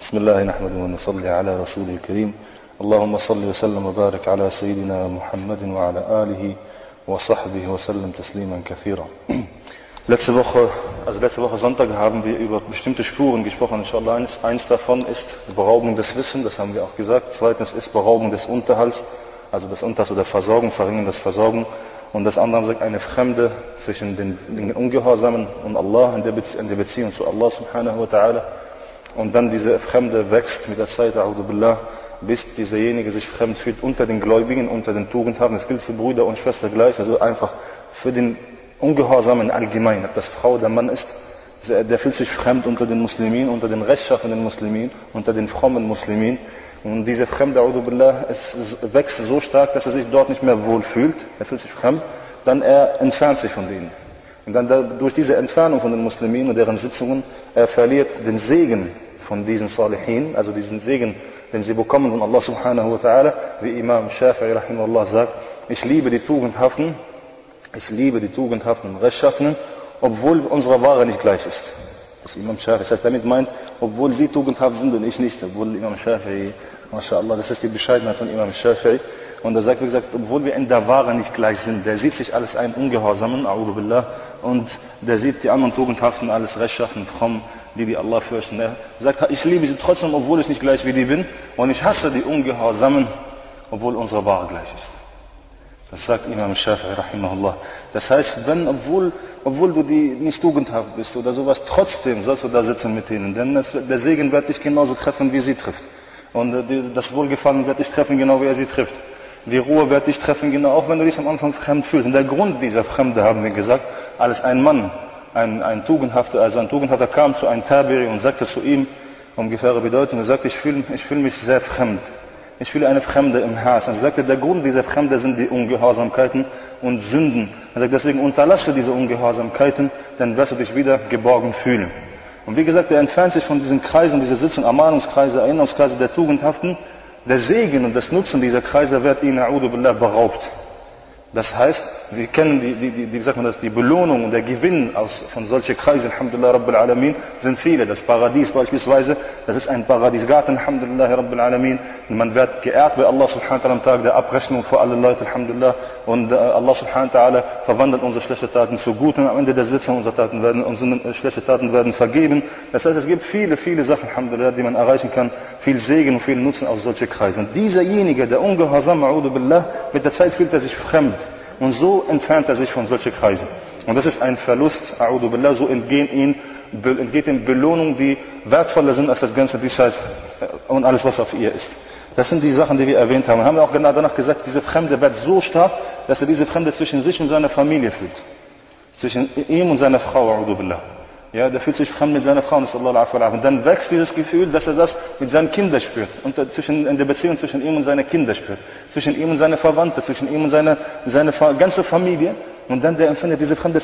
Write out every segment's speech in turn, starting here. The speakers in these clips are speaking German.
بسم الله نحمده ونصلي على رسوله الكريم اللهم صل وسلم وبارك على سيدنا محمد وعلى آله وصحبه وسلم تسليما كثيرا. Letzte Woche Sonntag haben wir über bestimmte Spuren gesprochen. Inshallah, eins davon ist Beraubung des Wissens, das haben wir auch gesagt. Zweitens ist Beraubung des Unterhalts, also des Unterhalts oder Versorgung, Verringern des Versorgung. Und das andere sagt eine Fremde zwischen den Ungehorsamen und Allah, in der Beziehung zu Allah subhanahu wa ta'ala. Und dann diese Fremde wächst mit der Zeit, a'udhu billah, bis dieserjenige sich fremd fühlt unter den Gläubigen, unter den Tugendhaben. Das gilt für Brüder und Schwester gleich, also einfach für den Ungehorsamen allgemein. Ob das Frau oder Mann ist, der fühlt sich fremd unter den Muslimen, unter den rechtschaffenen Muslimen, unter den frommen Muslimen. Und diese Fremde, a'udhu billah, es wächst so stark, dass er sich dort nicht mehr wohl fühlt. Er fühlt sich fremd, dann er entfernt sich von denen. Und dann durch diese Entfernung von den Muslimen und deren Sitzungen, er verliert den Segen von diesen Salihin, also diesen Segen, den sie bekommen von Allah subhanahu wa ta'ala, wie Imam Shafi'i rahimahullah sagt, ich liebe die Tugendhaften und Rechtschaffenen, obwohl unsere Ware nicht gleich ist. Das ist Imam Shafi'i. Das heißt, damit meint, obwohl sie tugendhaft sind und ich nicht, obwohl Imam Shafi'i, mashallah, das ist die Bescheidenheit von Imam Shafi'i. Und er sagt, wie gesagt, obwohl wir in der Ware nicht gleich sind, der sieht sich alles ein Ungehorsamen, a'udhu billah, und der sieht die anderen Tugendhaften alles rechtschaffen, fromm, die Allah fürchten. Er sagt, ich liebe sie trotzdem, obwohl ich nicht gleich wie die bin, und ich hasse die Ungehorsamen, obwohl unsere Ware gleich ist. Das sagt Imam Shafi'i rahimahullah. Das heißt, obwohl du die nicht tugendhaft bist oder sowas, trotzdem sollst du da sitzen mit ihnen, denn der Segen wird dich genauso treffen, wie sie trifft. Und das Wohlgefallen wird dich treffen, genau wie er sie trifft. Die Ruhe wird dich treffen, genau, auch wenn du dich am Anfang fremd fühlst. Und der Grund dieser Fremde, haben wir gesagt, als ein Mann, ein Tugendhafter kam zu einem Tabiri und sagte zu ihm, ungefähre Bedeutung, er sagte, ich fühle mich sehr fremd. Ich fühle eine Fremde im Herzen. Er sagte, der Grund dieser Fremde sind die Ungehorsamkeiten und Sünden. Er sagt, deswegen unterlasse diese Ungehorsamkeiten, dann wirst du dich wieder geborgen fühlen. Und wie gesagt, er entfernt sich von diesen Kreisen, diese Sitzung, Ermahnungskreise, Erinnerungskreise der Tugendhaften. Der Segen und das Nutzen dieser Kreise wird ihnen, a'udhu billah, beraubt. Das heißt, wir kennen die Belohnung und der Gewinn von solchen Kreisen, alhamdulillah rabbil alamin, sind viele. Das Paradies beispielsweise, das ist ein Paradiesgarten, alhamdulillah rabbil alamin. Und man wird geehrt bei Allah subhanahu wa ta'ala am Tag der Abrechnung für alle Leute, alhamdulillah. Und Allah subhanahu wa ta'ala verwandelt unsere schlechten Taten zu guten. Am Ende der Sitzung unsere schlechten Taten werden vergeben. Das heißt, es gibt viele Sachen, alhamdulillah, die man erreichen kann. Viel Segen und viel Nutzen aus solchen Kreisen. Und dieserjenige, der ungehorsam, a'udhu billah, mit der Zeit fühlt er sich fremd. Und so entfernt er sich von solchen Kreisen. Und das ist ein Verlust, a'udhu billah, so entgeht ihm Belohnungen, die wertvoller sind als das ganze Diesseits und alles, was auf ihr ist. Das sind die Sachen, die wir erwähnt haben. Wir haben auch genau danach gesagt, diese Fremde wird so stark, dass er diese Fremde zwischen sich und seiner Familie fühlt. Zwischen ihm und seiner Frau, a'udhu billah. Ja, der fühlt sich fremd mit seiner Frau, und dann wächst dieses Gefühl, dass er das mit seinen Kindern spürt, und in der Beziehung zwischen ihm und seinen Kindern spürt, zwischen ihm und seine Verwandte, zwischen ihm und seine ganze Familie, und dann der empfindet diese Fremde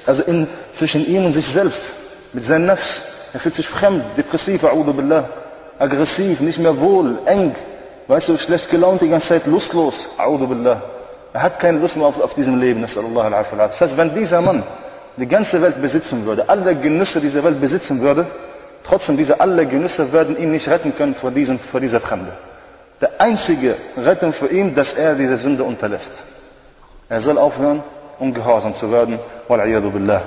zwischen ihm und sich selbst, mit seinem Nafs. Er fühlt sich fremd, depressiv, a'udhu billah, aggressiv, nicht mehr wohl, eng, weißt du, schlecht gelaunt, die ganze Zeit lustlos, a'udhu billah. Er hat keine Lust mehr auf diesem Leben, nas'allahu al-afiyah. Das heißt, wenn dieser Mann die ganze Welt besitzen würde, alle Genüsse dieser Welt besitzen würde, trotzdem diese alle Genüsse werden ihn nicht retten können vor dieser Fremde. Der einzige Rettung für ihn, dass er diese Sünde unterlässt. Er soll aufhören, ungehorsam zu werden. Wal'iyadu billah.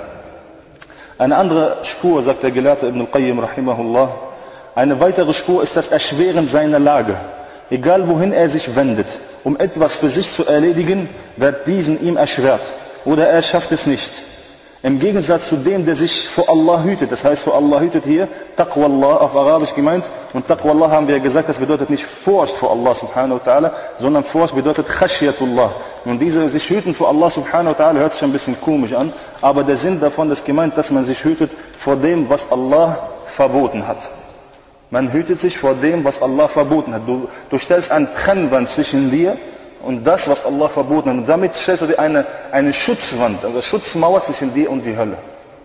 Eine andere Spur, sagt der Gelehrte Ibn al-Qayyim rahimahullah, eine weitere Spur ist das Erschweren seiner Lage. Egal wohin er sich wendet, um etwas für sich zu erledigen, wird diesen ihm erschwert. Oder er schafft es nicht. Im Gegensatz zu dem, der sich vor Allah hütet. Das heißt, vor Allah hütet hier Taqwa Allah auf Arabisch gemeint. Und Taqwa Allah, haben wir gesagt, das bedeutet nicht Furcht vor Allah subhanahu wa ta'ala, sondern Furcht bedeutet Khashiyatullah. Und diese sich hüten vor Allah subhanahu wa ta'ala hört sich ein bisschen komisch an. Aber der Sinn davon ist gemeint, dass man sich hütet vor dem, was Allah verboten hat. Man hütet sich vor dem, was Allah verboten hat. Du stellst eine Trennwand zwischen dir und das, was Allah verboten hat. Und damit stellst du dir eine Schutzwand, also Schutzmauer zwischen dir und die Hölle.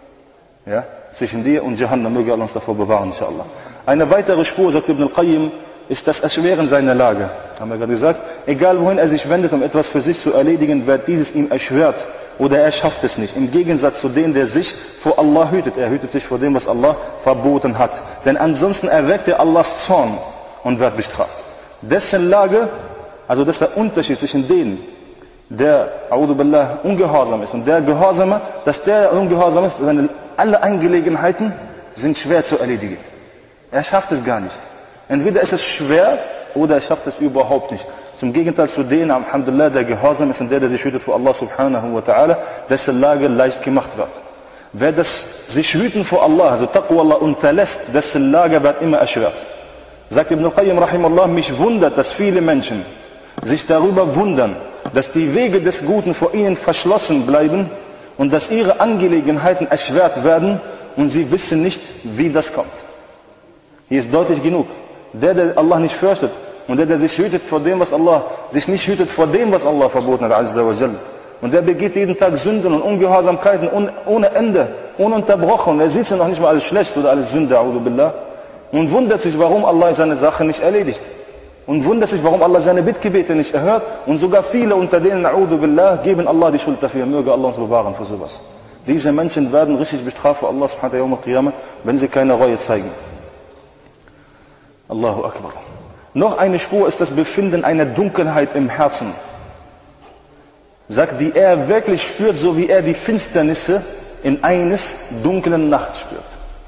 Ja? Zwischen dir und Jahannam, möge Allah uns davor bewahren, inshallah. Eine weitere Spur, sagt Ibn al-Qayyim, ist das Erschweren seiner Lage. Haben wir gerade gesagt, egal wohin er sich wendet, um etwas für sich zu erledigen, wird dieses ihm erschwert. oder er schafft es nicht. Im Gegensatz zu dem, der sich vor Allah hütet. Er hütet sich vor dem, was Allah verboten hat. Denn ansonsten erweckt er Allahs Zorn und wird bestraft. Dessen Lage, also das ist der Unterschied zwischen denen, der A'udhu Billah ungehorsam ist und der Gehorsame, dass der ungehorsam ist, seine alle Angelegenheiten sind schwer zu erledigen. Er schafft es gar nicht. Entweder ist es schwer oder er schafft es überhaupt nicht. Zum Gegenteil zu denen, alhamdulillah, der Gehorsam ist und der sich hütet vor Allah subhanahu wa ta'ala, dessen Lage leicht gemacht wird. Wer das sich hüten vor Allah, also Taqwa Allah unterlässt, dessen Lage wird immer erschwert. Sagt Ibn Qayyim rahimahullah, mich wundert, dass viele Menschen sich darüber wundern, dass die Wege des Guten vor ihnen verschlossen bleiben und dass ihre Angelegenheiten erschwert werden und sie wissen nicht, wie das kommt. Hier ist deutlich genug. Der Allah nicht fürchtet und der sich hütet vor dem, was Allah sich nicht hütet vor dem, was Allah verboten hat, azza wa jal. Und der begeht jeden Tag Sünden und Ungehorsamkeiten ohne Ende, ununterbrochen. Und er sieht ja noch nicht mal alles schlecht oder alles Sünde, a'udhu billah. Und wundert sich, warum Allah seine Sache nicht erledigt. Und wundert sich, warum Allah seine Bittgebete nicht erhört. Und sogar viele unter denen, a'udhu billah, geben Allah die Schuld dafür. Möge Allah uns bewahren für sowas. Diese Menschen werden richtig bestraft vor Allah subhanahu wa ta'ala, wenn sie keine Reue zeigen. Allahu Akbar. Noch eine Spur ist das Befinden einer Dunkelheit im Herzen. Sagt, die er wirklich spürt, so wie er die Finsternisse in eines dunklen Nachts spürt.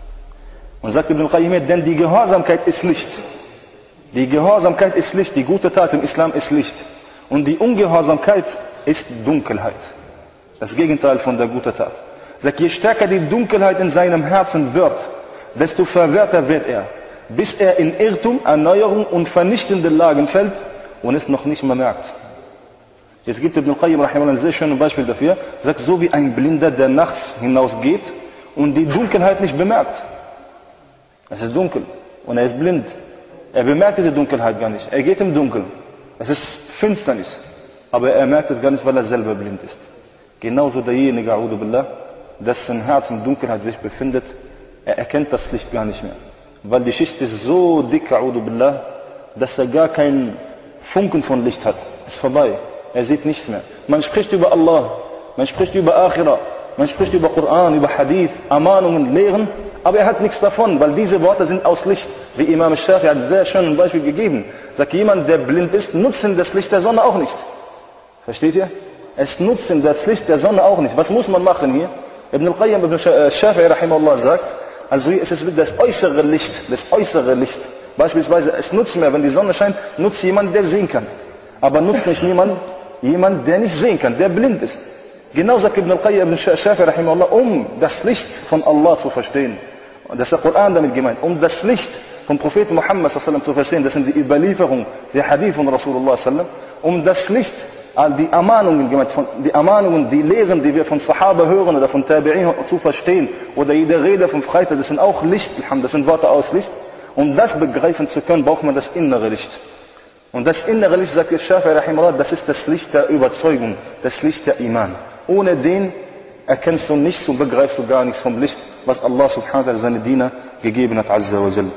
Und sagt Ibn Qayyim, denn die Gehorsamkeit ist Licht. Die Gehorsamkeit ist Licht, die gute Tat im Islam ist Licht. Und die Ungehorsamkeit ist Dunkelheit. Das Gegenteil von der guten Tat. Sagt, je stärker die Dunkelheit in seinem Herzen wird, desto verwirrter wird er. Bis er in Irrtum, Erneuerung und vernichtende Lagen fällt und es noch nicht mehr merkt. Jetzt gibt Ibn Qayyim rahimahullah ein sehr schönes Beispiel dafür. Er sagt, so wie ein Blinder, der nachts hinausgeht und die Dunkelheit nicht bemerkt. Es ist dunkel und er ist blind. Er bemerkt diese Dunkelheit gar nicht. Er geht im Dunkeln. Es ist Finsternis. Aber er merkt es gar nicht, weil er selber blind ist. Genauso derjenige, a'udhu billah, dessen Herz in Dunkelheit sich befindet, er erkennt das Licht gar nicht mehr. Weil die Schicht ist so dick, a'udhu billah, dass er gar keinen Funken von Licht hat. Ist vorbei. Er sieht nichts mehr. Man spricht über Allah, man spricht über Akhirah, man spricht über Koran, über Hadith, Ermahnungen, Lehren, aber er hat nichts davon, weil diese Worte sind aus Licht. Wie Imam Shafi hat sehr schön ein Beispiel gegeben. Sagt, jemand, der blind ist, nutzt ihm das Licht der Sonne auch nicht. Versteht ihr? Es nutzt ihm das Licht der Sonne auch nicht. Was muss man machen hier? Ibn al-Qayyim, Ibn Shafi rahimahullah sagt, also hier ist es das äußere Licht, das äußere Licht. Beispielsweise, es nutzt mehr, wenn die Sonne scheint, nutzt jemand, der sehen kann. Aber nutzt nicht jemand, der nicht sehen kann, der blind ist. Genau sagt Ibn al-Qayyim, Ibn Shafi rahimahullah, um das Licht von Allah zu verstehen. Und das ist der Koran damit gemeint. Um das Licht vom Propheten Muhammad sallam zu verstehen, das sind die Überlieferungen, der Hadith von Rasulullah sallam. Um das Licht, die Ermahnungen gemeint, die Ermahnungen, die Lehren, die wir von Sahaba hören oder von Tabi'in zu verstehen, oder jede Rede vom Freitag, das sind auch Licht, das sind Worte aus Licht. Um das begreifen zu können, braucht man das innere Licht. Und das innere Licht, sagt der Shafi'i rahimahullah, das ist das Licht der Überzeugung, das Licht der Iman. Ohne den erkennst du nichts und begreifst du gar nichts vom Licht, was Allah subhanahu wa ta'ala seine Diener gegeben hat, azza wa jal.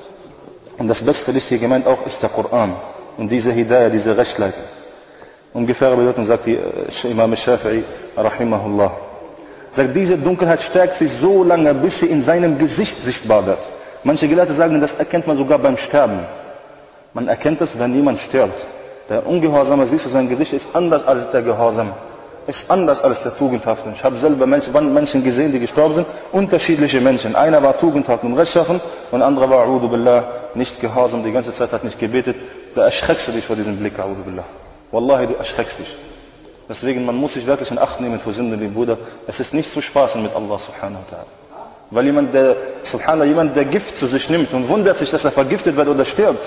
Und das beste Licht hier gemeint auch ist der Koran. Und diese Hidayah, diese Rechtleitung. Ungefähre Bedeutung sagt die Imam Shafi'i rahimahullah. Sagt, diese Dunkelheit stärkt sich so lange, bis sie in seinem Gesicht sichtbar wird. Manche Gelehrte sagen, das erkennt man sogar beim Sterben. Man erkennt es, wenn jemand stirbt. Der Ungehorsame siehst du, sein Gesicht ist anders als der Gehorsame. Ist anders als der Tugendhafte. Ich habe selber Menschen gesehen, die gestorben sind. Unterschiedliche Menschen. Einer war tugendhaft und rechtschaffen und der andere war, a'udhu billah, nicht gehorsam. Die ganze Zeit hat nicht gebetet. Da erschreckst du dich vor diesem Blick, a'udhu billah. Wallahi, du erschreckst dich. Deswegen, man muss sich wirklich in Acht nehmen für Sünden, liebe Bruder. Es ist nicht zu spaßen mit Allah subhanahu wa ta'ala. Weil jemand, der Gift zu sich nimmt und wundert sich, dass er vergiftet wird oder stirbt,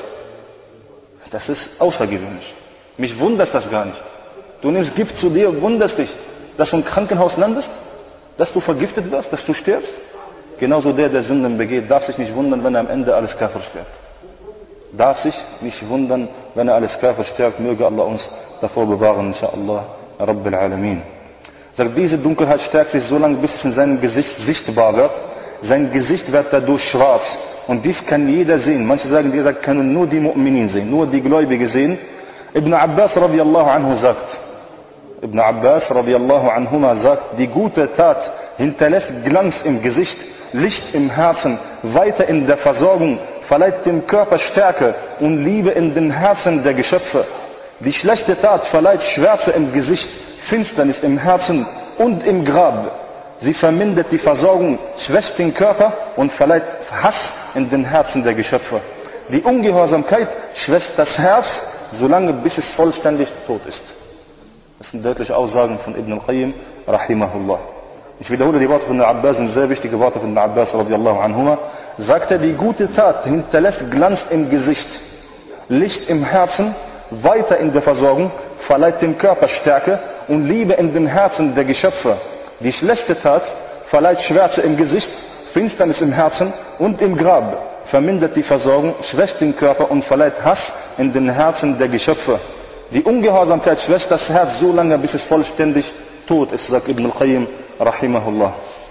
das ist außergewöhnlich. Mich wundert das gar nicht. Du nimmst Gift zu dir und wunderst dich, dass du im Krankenhaus landest, dass du vergiftet wirst, dass du stirbst. Genauso der Sünden begeht, darf sich nicht wundern, wenn er am Ende alles Kafir stirbt. Darf sich nicht wundern, wenn er alles Kafir stirbt. Möge Allah uns davor bewahren, inshaAllah, Rabbil Alameen. Sagt, diese Dunkelheit stärkt sich so lange, bis es in seinem Gesicht sichtbar wird. Sein Gesicht wird dadurch schwarz. Und dies kann jeder sehen. Manche sagen, dieser können nur die Mu'minin sehen, nur die Gläubige sehen. Ibn Abbas radiallahu anhu sagt, Ibn Abbas radiallahu anhuma sagt, die gute Tat hinterlässt Glanz im Gesicht, Licht im Herzen, weiter in der Versorgung, verleiht dem Körper Stärke und Liebe in den Herzen der Geschöpfe. Die schlechte Tat verleiht Schwärze im Gesicht, Finsternis im Herzen und im Grab. Sie vermindert die Versorgung, schwächt den Körper und verleiht Hass in den Herzen der Geschöpfe. Die Ungehorsamkeit schwächt das Herz, solange bis es vollständig tot ist. Das sind deutliche Aussagen von Ibn al-Qayyim, rahimahullah. Ich wiederhole die Worte von Ibn Abbas, sind sehr wichtige Worte von Ibn Abbas, radiallahu anhuma. Sagt er, die gute Tat hinterlässt Glanz im Gesicht, Licht im Herzen, weiter in der Versorgung, verleiht dem Körper Stärke und Liebe in den Herzen der Geschöpfe. Die schlechte Tat verleiht Schwärze im Gesicht, Finsternis im Herzen und im Grab, vermindert die Versorgung, schwächt den Körper und verleiht Hass in den Herzen der Geschöpfe. Die Ungehorsamkeit schwächt das Herz so lange, bis es vollständig tot ist, sagt Ibn al-Qayyim, rahimahullah.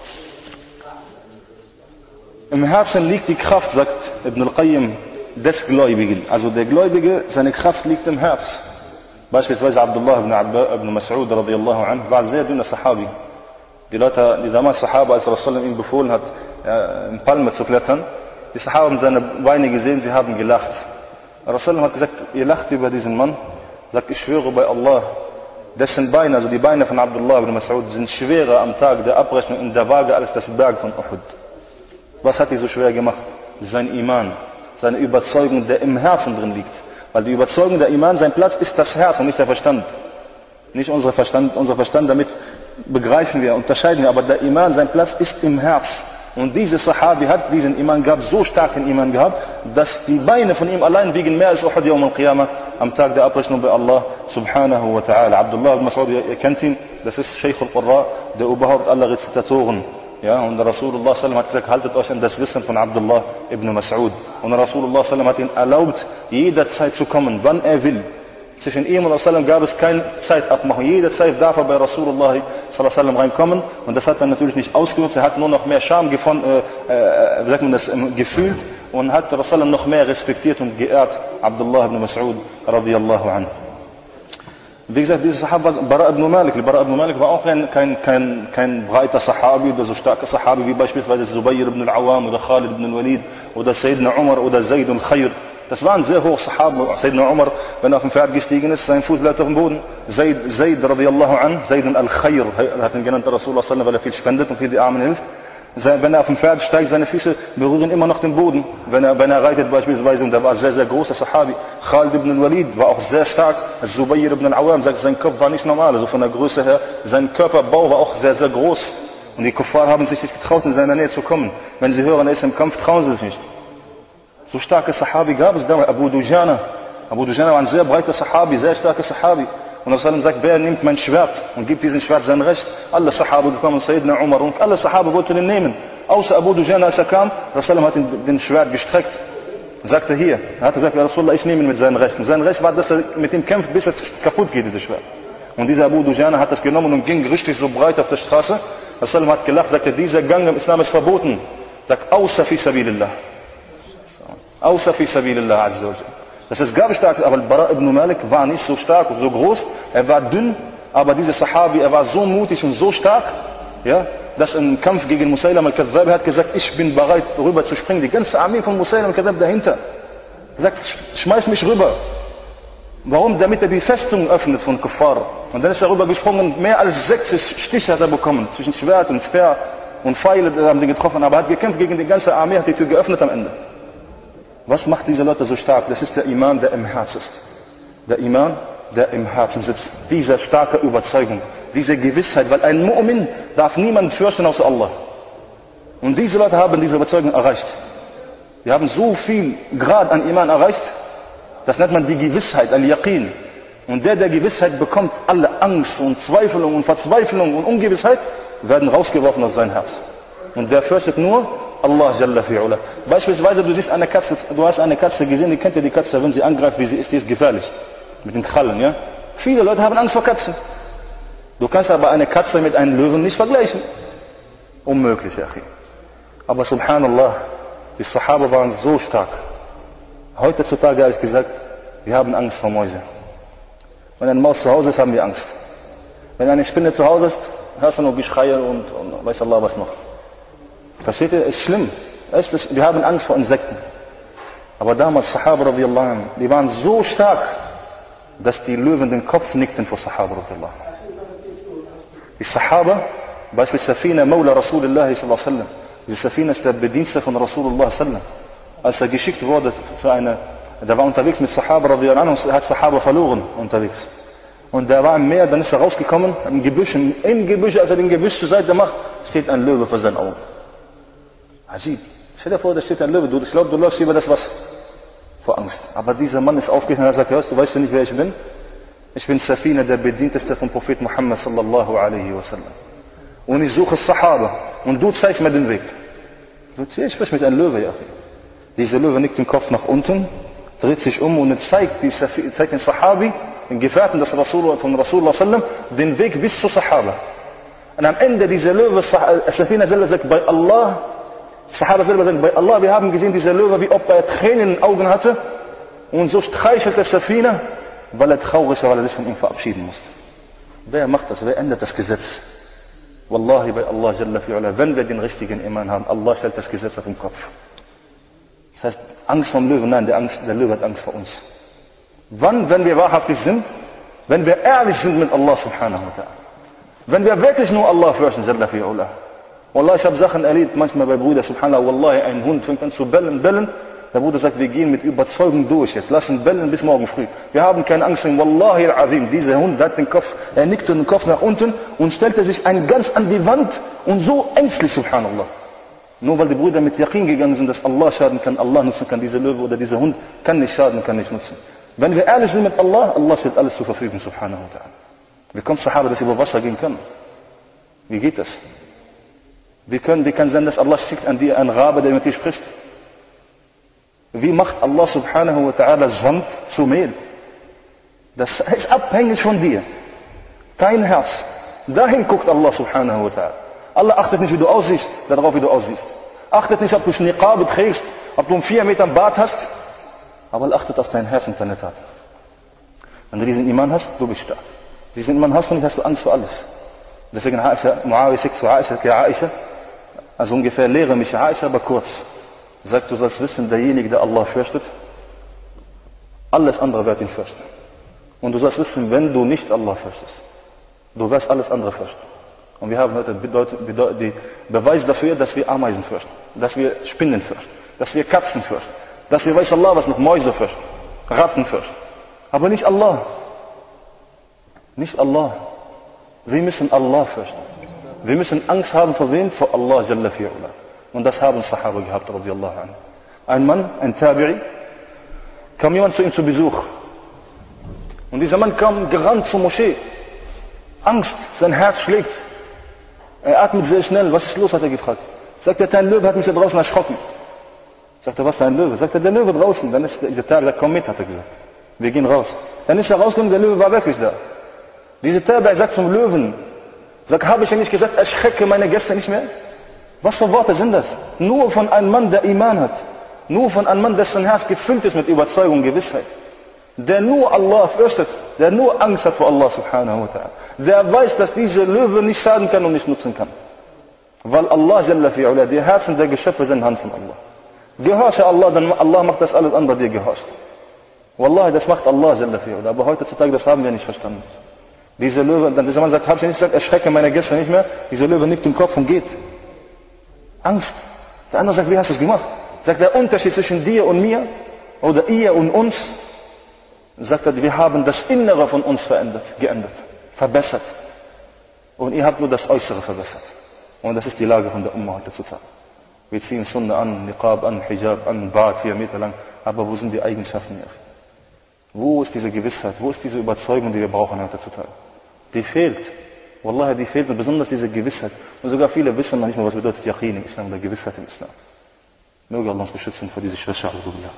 Im Herzen liegt die Kraft, sagt Ibn al-Qayyim, des Gläubigen. Also der Gläubige, seine Kraft liegt im Herz. Beispielsweise Abdullah ibn Mas'ud radiallahu anh war ein sehr dünner Sahabi. Die Leute, die damals Sahaba, als Rasulullah ihm befohlen hat, in Palme zu klettern, die Sahaba haben seine Beine gesehen, sie haben gelacht. Rasulullah hat gesagt, ihr lacht über diesen Mann. Sagt, ich schwöre bei Allah, dessen Beine, also die Beine von Abdullah ibn Mas'ud, sind schwerer am Tag der Abrechnung in der Waage als das Berg von Uhud. Was hat die so schwer gemacht? Sein Iman, seine Überzeugung, der im Herzen drin liegt. Weil die Überzeugung, der Iman, sein Platz ist das Herz und nicht der Verstand. Nicht unser Verstand, damit begreifen wir, unterscheiden wir, aber der Iman, sein Platz ist im Herz. Und dieser Sahabi hat diesen Iman gehabt, so starken Iman gehabt, dass die Beine von ihm allein wiegen mehr als Uhud Yawm al-Qiyamah am Tag der Abrechnung bei Allah subhanahu wa ta'ala. Abdullah ibn Mas'ud, ihr kennt ihn, das ist Sheikh al-Qurra, der Oberhaupt aller Rezitatoren. Ja, und Rasulullah sallam hat gesagt, haltet euch an das Wissen von Abdullah ibn Mas'ud. Und Rasulullah sallam hat ihn erlaubt, jederzeit zu kommen, wann er will. Zwischen ihm und Rasulullah gab es keine Zeitabmachung. Jederzeit darf er bei Rasulullah sallam reinkommen. Und das hat er natürlich nicht ausgenutzt. Er hat nur noch mehr Scham gefühlt und hat Rasulullah noch mehr respektiert und geehrt. Abdullah ibn Mas'ud radiyallahu anhu. Wie gesagt, dieser Sahaba Bara ibn Malik. Bara ibn Malik war auch kein breiter Sahabi oder so starker Sahabi wie beispielsweise Zubayr ibn al-Awam oder Khalid ibn al-Walid oder Sayyidina Umar oder Zayd al-Khayr. Das waren sehr hohe Sahaba. Sayyidina Umar, wenn er auf dem Pferd gestiegen ist, sein Fuß bleibt auf dem Boden. Zayd radiyallahu an, Zayd al-Khayr, hat ihn genannt, Rasulullah sallallahu, weil er viel spendet und viel die Armen hilft. Wenn er auf dem Pferd steigt, seine Füße berühren immer noch den Boden. Wenn er reitet beispielsweise, und er war sehr, sehr großer Sahabi. Khalid ibn al-Walid war auch sehr stark. Zubayr ibn al-Awam sagt, sein Kopf war nicht normal, also von der Größe her. Sein Körperbau war auch sehr, sehr groß. Und die Kuffar haben sich nicht getraut, in seiner Nähe zu kommen. Wenn sie hören, er ist im Kampf, trauen sie sich nicht. So starke Sahabi gab es damals. Abu Dujana. Abu Dujana war ein sehr breiter Sahabi, sehr starker Sahabi. Und Rasulullah sagt, wer nimmt mein Schwert und gibt diesem Schwert sein Recht? Alle Sahaba gekommen, Sayyidina Umar und alle Sahaba wollten ihn nehmen. Außer Abu Dujana, als er kam, Rasulullah hat den Schwert gestreckt. Sagte hier, er hat gesagt, Rasulullah, ich nehme ihn mit seinen Rechten. Sein Recht war, dass er mit ihm kämpft, bis er kaputt geht, dieses Schwert. Und dieser Abu Dujana hat das genommen und ging richtig so breit auf der Straße. Rasulullah hat gelacht, sagte, dieser Gang im Islam ist verboten. Sagt, außer fi sabilillah. Außer fi sabilillah azza wa jalla. Das ist gar stark, aber Bara ibn Malik war nicht so stark und so groß. Er war dünn, aber dieser Sahabi, er war so mutig und so stark, ja, dass im Kampf gegen Musaylam al-Kadhdhab hat gesagt, ich bin bereit, rüber zu springen. Die ganze Armee von Musaylam al-Kadhdhab dahinter. Er sagt, schmeiß mich rüber. Warum? Damit er die Festung öffnet von Kuffar. Und dann ist er rüber gesprungen, mehr als 60 Stiche hat er bekommen. Zwischen Schwert und Speer und Pfeile haben sie getroffen. Aber er hat gekämpft gegen die ganze Armee, hat die Tür geöffnet am Ende. Was macht diese Leute so stark? Das ist der Iman, der im Herzen ist. Der Iman, der im Herzen sitzt. Diese starke Überzeugung, diese Gewissheit, weil ein Mu'min darf niemanden fürchten außer Allah. Und diese Leute haben diese Überzeugung erreicht. Wir haben so viel Grad an Iman erreicht, das nennt man die Gewissheit, al-Yaqin. Und der Gewissheit bekommt, alle Angst und Zweifelung und Verzweiflung und Ungewissheit werden rausgeworfen aus seinem Herz. Und der fürchtet nur Allah Jalla fi'ula. Beispielsweise, du hast eine Katze gesehen, die kennt ja die Katze, wenn sie angreift, wie sie ist, die ist gefährlich. Mit den Krallen, ja. Viele Leute haben Angst vor Katzen. Du kannst aber eine Katze mit einem Löwen nicht vergleichen. Unmöglich, Achi. Aber subhanallah, die Sahaba waren so stark. Heutzutage habe ich gesagt, wir haben Angst vor Mäusen. Wenn eine Maus zu Hause ist, haben wir Angst. Wenn eine Spinne zu Hause ist, hörst du nur Geschreie und weiß Allah was noch. Versteht ihr? Ist schlimm. Wir haben Angst vor Insekten. Aber damals, Sahaba radiallahu anhu, die waren so stark, dass die Löwen den Kopf nickten vor Sahaba radiallahu anhu. Die Sahaba, beispielsweise Safina Mawla Rasulullah sallallahu alaihi wasallam. Die Safina ist der Bedienster von Rasulullah sallallahu alaihi wasallam. Als er geschickt wurde der war unterwegs mit Sahaba radiallahu anhu und hat Sahaba verloren unterwegs. Und der war im Meer, dann ist er rausgekommen, im Gebüsch, als er den Gebüsch zur Seite macht, steht ein Löwe vor seinen Augen. Ajib. Stell dir vor, da steht ein Löwe, ich glaube, du läufst über das Wasser. Vor Angst. Aber dieser Mann ist aufgestanden und sagt, hörst du, weißt du nicht, wer ich bin? Ich bin Safina, der Bedienteste vom Prophet Muhammad sallallahu alaihi wasallam. Und ich suche Sahaba. Und du zeigst mir den Weg. Ich spreche mit einem Löwe, ja. Dieser Löwe nickt den Kopf nach unten, dreht sich um und zeigt den Sahabi, den Gefährten des von Rasulullah sallam, den Weg bis zu Sahaba. Und am Ende dieser Löwe, Safina selber sagt, bei Allah, Sahaba selber sagt, bei Allah, wir haben gesehen, dieser Löwe, wie ob er Tränen in den Augen hatte. Und so streichelt der Safina, weil er traurig war, weil er sich von ihm verabschieden musste. Wer macht das? Wer ändert das Gesetz? Wallahi, bei Allah Jalla fi'ala, wenn wir den richtigen Iman haben, Allah stellt das Gesetz auf den Kopf. Das heißt, Angst vom Löwen, nein, der Löwe hat Angst vor uns. Wann, wenn wir wahrhaftig sind? Wenn wir ehrlich sind mit Allah subhanahu wa ta'ala. Wenn wir wirklich nur Allah fürchten, Jalla fi'ala. Wallah, ich habe Sachen erlebt, manchmal bei Brüdern, subhanallah, Wallahi, ein Hund fängt an zu bellen. Der Bruder sagt, wir gehen mit Überzeugung durch jetzt, lassen bellen bis morgen früh. Wir haben keine Angst vor ihm. Wallahi al-Azim, dieser Hund hat den Kopf, er nickte den Kopf nach unten und stellte sich ganz an die Wand und so ängstlich, subhanallah. Nur weil die Brüder mit Yaqin gegangen sind, dass Allah schaden kann, Allah nutzen kann, dieser Löwe oder dieser Hund kann nicht schaden, kann nicht nutzen. Wenn wir ehrlich sind mit Allah, Allah stellt alles zur Verfügung, subhanahu wa ta'ala. Wie kommt Sahaba, dass sie über Wasser gehen können? Wie geht das? Wie kann sein, dass Allah schickt an dir einen Rabe, der mit dir spricht? Wie macht Allah subhanahu wa ta'ala Sand zu Mehl? Das ist abhängig von dir. Dein Herz. Dahin guckt Allah subhanahu wa ta'ala. Allah achtet nicht, wie du aussiehst, darauf, wie du aussiehst. Achtet nicht, ob du Niqab trägst, ob du einen 4 Meter Bart hast. Aber Allah achtet auf dein Herz und deine Taten. Wenn du diesen Iman hast, du bist stark. Diesen Iman hast du nicht, hast du Angst vor alles. Deswegen Muawiyah sagt zu Aisha, ja Aisha, also ungefähr lehre mich Aisha, aber kurz. Sagt, du sollst wissen, derjenige, der Allah fürchtet, alles andere wird ihn fürchten. Und du sollst wissen, wenn du nicht Allah fürchtest, du wirst alles andere fürchten. Und wir haben heute den Beweis dafür, dass wir Ameisen fürchten, dass wir Spinnen fürchten, dass wir Katzen fürchten, dass wir, weiß Allah was noch, Mäuse fürchten, Ratten fürchten. Aber nicht Allah. Nicht Allah. Wir müssen Allah fürchten. Wir müssen Angst haben vor wem? Vor Allah Jalla fi'ula. Und das haben Sahaba gehabt, radiallahu anhu. Ein Mann, ein Tabi'i, kam jemand zu ihm zu Besuch. Und dieser Mann kam gerannt zur Moschee. Angst, sein Herz schlägt. Er atmet sehr schnell. Was ist los, hat er gefragt. Sagt er, dein Löwe hat mich da draußen erschrocken. Sagt er, was für ein Löwe? Sagt er, der Löwe draußen. Dann ist dieser Tabi'i, komm mit, hat er gesagt. Wir gehen raus. Dann ist er rausgekommen, der Löwe war wirklich da. Dieser Tabi'i sagt zum Löwen, sagt, habe ich ja nicht gesagt, erschrecke meine Gäste nicht mehr? Was für Worte sind das? Nur von einem Mann, der Iman hat. Nur von einem Mann, dessen Herz gefüllt ist mit Überzeugung und Gewissheit. Der nur Allah fürchtet, der nur Angst hat vor Allah subhanahu wa ta'ala. Der weiß, dass diese Löwe nicht schaden kann und nicht nutzen kann. Weil Allah Jalla fi'ula, die Herzen der Geschöpfe sind in der Hand von Allah. Gehorche Allah, dann Allah macht das alles andere, dir gehorcht. Wallahi, das macht Allah Jalla fi'ula. Aber heutzutage, das haben wir nicht verstanden. Dieser Löwe, dann dieser Mann sagt, habe ich ja nicht gesagt, erschrecke meine Gäste nicht mehr. Dieser Löwe nickt den Kopf und geht. Angst. Der andere sagt, wie hast du es gemacht? Sagt, der Unterschied zwischen dir und mir oder ihr und uns, sagt er, wir haben das Innere von uns geändert, verbessert. Und ihr habt nur das Äußere verbessert. Und das ist die Lage von der Umma heutzutage. Wir ziehen Sunna an, Niqab an, Hijab an, Bart 4 Meter lang. Aber wo sind die Eigenschaften hier? Wo ist diese Gewissheit? Wo ist diese Überzeugung, die wir brauchen heutzutage? Die fehlt. Wallahi, die fehlt, und besonders diese Gewissheit. Und sogar viele wissen noch nicht mal, was bedeutet Yaqin im Islam oder Gewissheit im Islam. Möge Allah uns beschützen vor dieser Schwäche.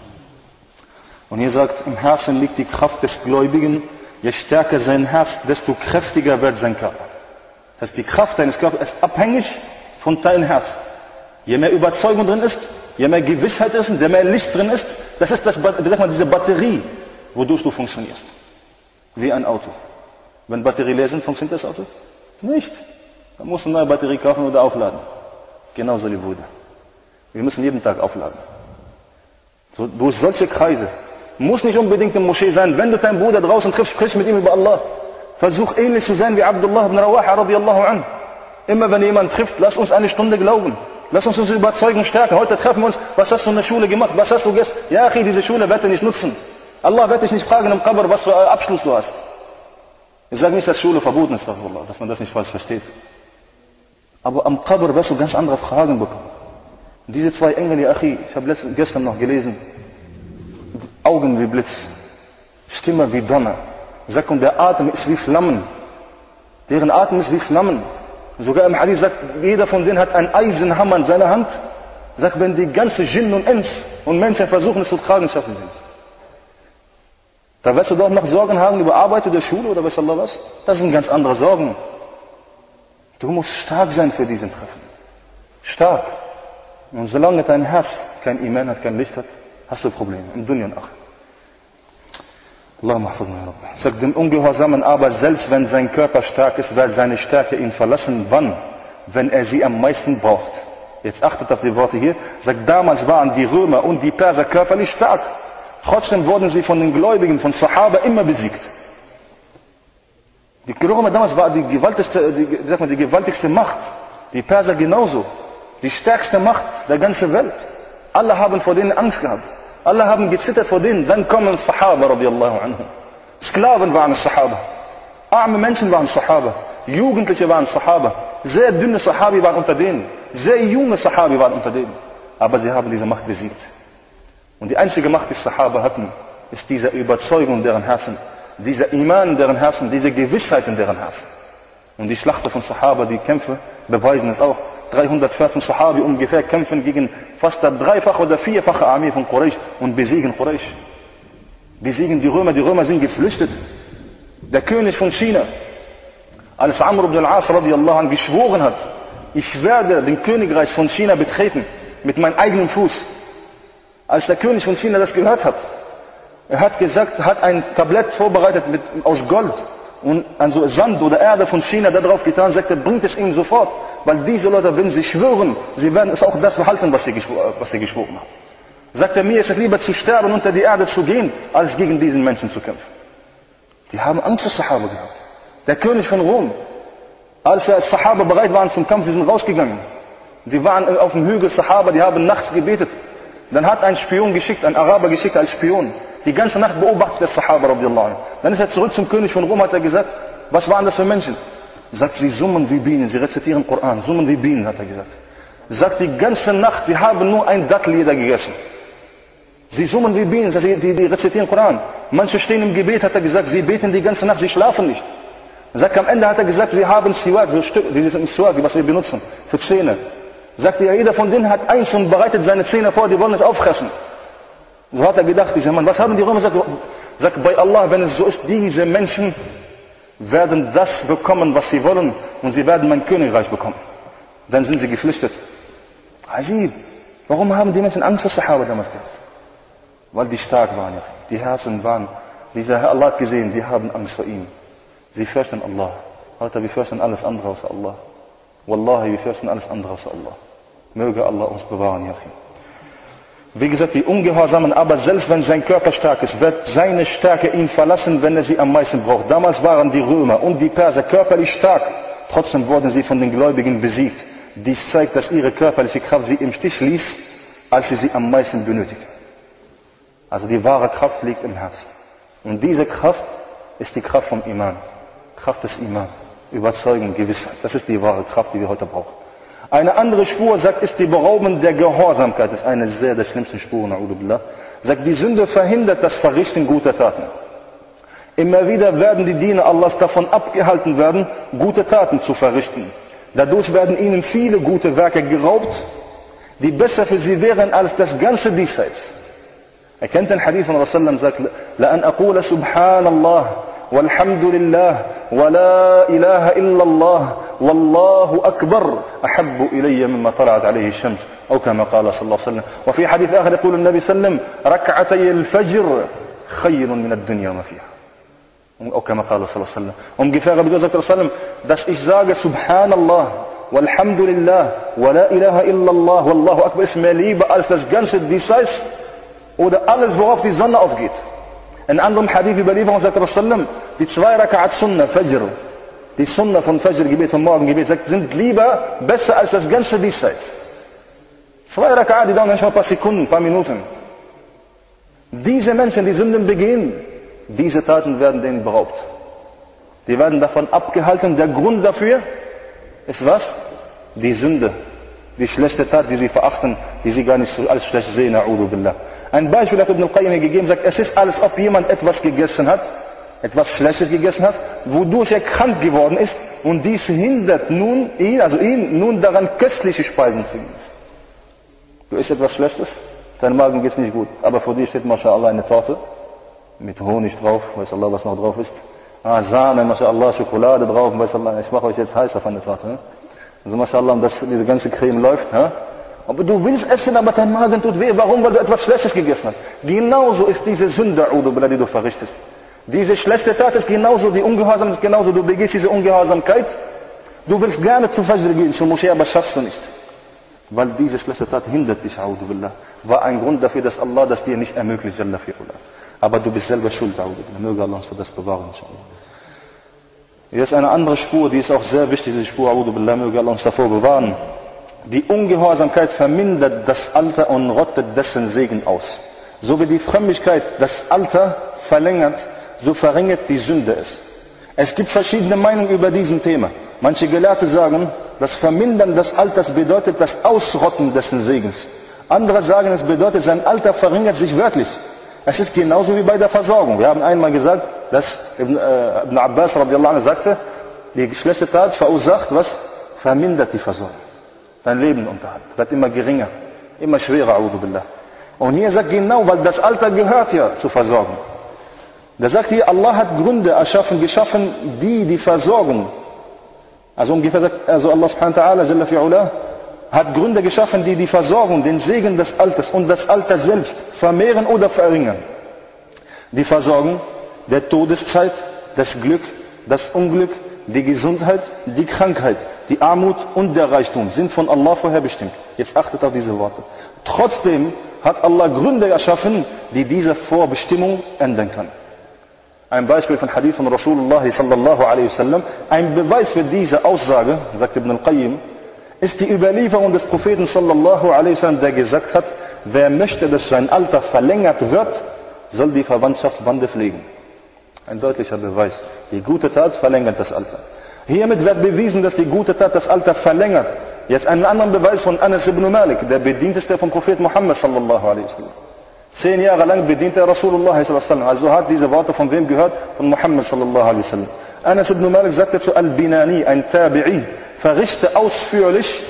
Und hier sagt, im Herzen liegt die Kraft des Gläubigen. Je stärker sein Herz, desto kräftiger wird sein Körper. Das heißt, die Kraft deines Körpers ist abhängig von deinem Herz. Je mehr Überzeugung drin ist, je mehr Gewissheit ist, je mehr Licht drin ist, das ist diese Batterie, wodurch du funktionierst. Wie ein Auto. Wenn Batterie leer sind, funktioniert das Auto? Nicht. Dann musst du eine neue Batterie kaufen oder aufladen. Genauso, liebe Brüder. Wir müssen jeden Tag aufladen. So, durch solche Kreise. Muss nicht unbedingt eine Moschee sein. Wenn du deinen Bruder draußen triffst, sprich mit ihm über Allah. Versuch ähnlich zu sein wie Abdullah ibn Rawaha radiyallahu anhu. Immer wenn jemand trifft, lass uns eine Stunde glauben. Lass uns überzeugen stärken. Heute treffen wir uns, was hast du in der Schule gemacht? Was hast du gestern? Ja, Achi, diese Schule wird dir nicht nutzen. Allah wird dich nicht fragen im Qabr, was für einen Abschluss du hast. Ich sage nicht, dass Schule verboten ist, dass man das nicht falsch versteht. Aber am Qabr wirst du ganz andere Fragen bekommen. Diese zwei Engel, ja Achi, ich habe gestern noch gelesen, Augen wie Blitz, Stimme wie Donner. Sagt, und der Atem ist wie Flammen. Deren Atem ist wie Flammen. Sogar im Hadith sagt, jeder von denen hat einen Eisenhammer in seiner Hand. Sagt, wenn die ganze Djinn und Ins und Menschen versuchen, es zu tragen, schaffen sie nicht. Da wirst du doch noch Sorgen haben über Arbeit oder Schule oder weiß Allah was. Das sind ganz andere Sorgen. Du musst stark sein für diesen Treffen. Stark. Und solange dein Herz kein Iman hat, kein Licht hat, hast du Probleme im Dunya und Akhirah. Allahumma ahfadna ya Rabbi. Sagt dem Ungehorsamen aber, selbst wenn sein Körper stark ist, wird seine Stärke ihn verlassen. Wann? Wenn er sie am meisten braucht. Jetzt achtet auf die Worte hier. Sagt, damals waren die Römer und die Perser körperlich stark. Trotzdem wurden sie von den Gläubigen, von Sahaba immer besiegt. Die Römer damals war die gewaltigste Macht. Die Perser genauso. Die stärkste Macht der ganzen Welt. Alle haben vor denen Angst gehabt. Alle haben gezittert vor denen. Dann kommen Sahaba radiallahu anhum. Sklaven waren Sahaba. Arme Menschen waren Sahaba. Jugendliche waren Sahaba. Sehr dünne Sahabi waren unter denen. Sehr junge Sahabi waren unter denen. Aber sie haben diese Macht besiegt. Und die einzige Macht, die Sahaba hatten, ist diese Überzeugung in deren Herzen. Dieser Iman in deren Herzen, diese Gewissheit in deren Herzen. Und die Schlachter von Sahaba, die Kämpfe, beweisen es auch. 314 Sahabi ungefähr kämpfen gegen fast der dreifache oder vierfache Armee von Quraysh und besiegen Quraysh. Besiegen die Römer sind geflüchtet. Der König von China, als Amr ibn al-As radiyallahu anh geschworen hat, ich werde den Königreich von China betreten mit meinem eigenen Fuß. Als der König von China das gehört hat, er hat gesagt, hat ein Tablett vorbereitet aus Gold und an so Sand oder Erde von China da drauf getan, sagt er, bringt es ihm sofort, weil diese Leute, wenn sie schwören, sie werden es auch das behalten, was sie geschworen haben. Sagt er, mir ist es lieber zu sterben, unter die Erde zu gehen, als gegen diesen Menschen zu kämpfen. Die haben Angst vor Sahaba gehabt. Der König von Rom, als Sahaba bereit waren zum Kampf, sie sind rausgegangen. Die waren auf dem Hügel Sahaba, die haben nachts gebetet. Dann hat ein Spion geschickt, ein Araber geschickt als Spion. Die ganze Nacht beobachtet der Sahaba radiallahu anh. Dann ist er zurück zum König von Rom, hat er gesagt, was waren das für Menschen? Sagt, sie summen wie Bienen, sie rezitieren Koran, summen wie Bienen, hat er gesagt. Sagt, die ganze Nacht, sie haben nur ein Datteljeder gegessen. Sie summen wie Bienen, die rezitieren Koran. Manche stehen im Gebet, hat er gesagt, sie beten die ganze Nacht, sie schlafen nicht. Sagt, am Ende hat er gesagt, sie haben Siwak, so dieses Siwak, was wir benutzen, für Zähne. Sagt er, jeder von denen hat eins und bereitet seine Zähne vor, die wollen es aufressen. So hat er gedacht, dieser Mann, was haben die Römer gesagt? Sagt, bei Allah, wenn es so ist, diese Menschen werden das bekommen, was sie wollen, und sie werden mein Königreich bekommen. Dann sind sie geflüchtet. Ajib. Warum haben die Menschen Angst vor Sahaba damals gehabt? Weil die stark waren, ja. Die Herzen waren, dieser Herr Allah hat gesehen, die haben Angst vor ihm. Sie fürchten Allah. Heute, wir fürchten alles andere außer Allah. Wallahi, wir fürchten alles andere außer Allah. Möge Allah uns bewahren, ja. Wie gesagt, die Ungehorsamen, aber selbst wenn sein Körper stark ist, wird seine Stärke ihn verlassen, wenn er sie am meisten braucht. Damals waren die Römer und die Perser körperlich stark, trotzdem wurden sie von den Gläubigen besiegt. Dies zeigt, dass ihre körperliche Kraft sie im Stich ließ, als sie am meisten benötigten. Also die wahre Kraft liegt im Herzen. Und diese Kraft ist die Kraft vom Iman. Kraft des Iman. Überzeugung, Gewissheit. Das ist die wahre Kraft, die wir heute brauchen. Eine andere Spur, sagt, ist die Beraubung der Gehorsamkeit. Das ist eine der schlimmsten Spuren, na'udhu billah. Sagt, die Sünde verhindert das Verrichten guter Taten. Immer wieder werden die Diener Allahs davon abgehalten werden, gute Taten zu verrichten. Dadurch werden ihnen viele gute Werke geraubt, die besser für sie wären als das ganze Diesseits. Er kennt den Hadith von Rasulullah, sagt, La an aqula subhanallah, walhamdulillah, wa la ilaha illallah, wallahu akbar, ahabbu ilayya mimma tala'at alayhi shams, أو كما قال صلى الله عليه وسلم. وفي حديث آخر يقول النبي صلى الله عليه وسلم ركعتي الفجر خير من الدنيا وما فيها. Ungefähr Rabbi sagt, dass ich sage, Subhanallah, walhamdulillah, wa la ilaha illallah, wallahu akbar, ist mir lieber als das ganze Diesseits oder alles, worauf die Sonne aufgeht. In anderem Hadith-Überlieferung sagt Rasulullah, die 2 Raka'at Sunnah, Fajr, die Sunnah von Fajr-Gebet, vom Morgengebet, sind lieber besser als das ganze Diesseits. 2 Raka'at, die dauern nicht mal ein paar Sekunden, ein paar Minuten. Diese Menschen, die Sünden begehen, diese Taten werden denen beraubt. Die werden davon abgehalten. Der Grund dafür ist was? Die Sünde. Die schlechte Tat, die sie verachten, die sie gar nicht so als schlecht sehen. A'udhu billah. Ein Beispiel hat Ibn al-Qayyim hier gegeben, sagt, es ist, als ob jemand etwas gegessen hat, etwas Schlechtes gegessen hat, wodurch er krank geworden ist, und dies hindert nun ihn nun daran, köstliche Speisen zu genießen. Du isst etwas Schlechtes, dein Magen geht nicht gut, aber vor dir steht, MashaAllah, eine Torte, mit Honig drauf, weiß Allah, was noch drauf ist. Sahne, MashaAllah, Schokolade drauf, weiß Allah, ich mache euch jetzt heiß auf eine Torte. Also MashaAllah, diese ganze Creme läuft. Aber du willst essen, aber dein Magen tut weh. Warum? Weil du etwas Schlechtes gegessen hast. Genauso ist diese Sünde, die du verrichtest. Diese schlechte Tat ist genauso, die Ungehorsam ist genauso. Du begehst diese Ungehorsamkeit. Du willst gerne zum Fajr gehen, zum Moschee, aber schaffst du nicht. Weil diese schlechte Tat hindert dich, war ein Grund dafür, dass Allah das dir nicht ermöglicht. Aber du bist selber schuld. Möge Allah uns für das bewahren. Hier ist eine andere Spur, die ist auch sehr wichtig, diese Spur. Möge Allah uns davor bewahren. Die Ungehorsamkeit vermindert das Alter und rottet dessen Segen aus. So wie die Frömmigkeit das Alter verlängert, so verringert die Sünde es. Es gibt verschiedene Meinungen über diesen Thema. Manche Gelehrte sagen, das Vermindern des Alters bedeutet das Ausrotten dessen Segens. Andere sagen, es bedeutet, sein Alter verringert sich wörtlich. Es ist genauso wie bei der Versorgung. Wir haben einmal gesagt, dass Ibn Abbas radiallahu anhu sagte, die schlechte Tat verursacht, was? Vermindert die Versorgung. Dein Lebensunterhalt wird immer geringer, immer schwerer, a'udhu billah. Und hier sagt geschaffen, weil das Alter gehört ja zur Versorgung. Da sagt hier, Allah hat Gründe geschaffen, die Versorgung, also ungefähr sagt, also Allah subhanahu wa ta'ala, Jalla fi'ula, hat Gründe geschaffen, die Versorgung, den Segen des Alters und das Alter selbst vermehren oder verringern. Die Versorgung der Todeszeit, das Glück, das Unglück, die Gesundheit, die Krankheit, die Armut und der Reichtum sind von Allah vorherbestimmt. Jetzt achtet auf diese Worte. Trotzdem hat Allah Gründe erschaffen, die diese Vorbestimmung ändern kann. Ein Beispiel von Hadith von Rasulullah sallallahu alaihi wasallam. Ein Beweis für diese Aussage, sagt Ibn al-Qayyim, ist die Überlieferung des Propheten sallallahu alaihi wasallam, der gesagt hat, wer möchte, dass sein Alter verlängert wird, soll die Verwandtschaftsbande pflegen. Ein deutlicher Beweis. Die gute Tat verlängert das Alter. Hiermit wird bewiesen, dass die gute Tat das Alter verlängert. Jetzt einen anderen Beweis von Anas ibn Malik, der Bedienteste vom Propheten Muhammad sallallahu alaihi wasallam. 10 Jahre lang bediente Rasulullah sallallahu alaihi wasallam. Also hat diese Worte von wem gehört? Von Muhammad sallallahu alaihi wasallam. Anas ibn Malik sagte zu Al-Binani, ein Tabi'i, verrichte ausführlich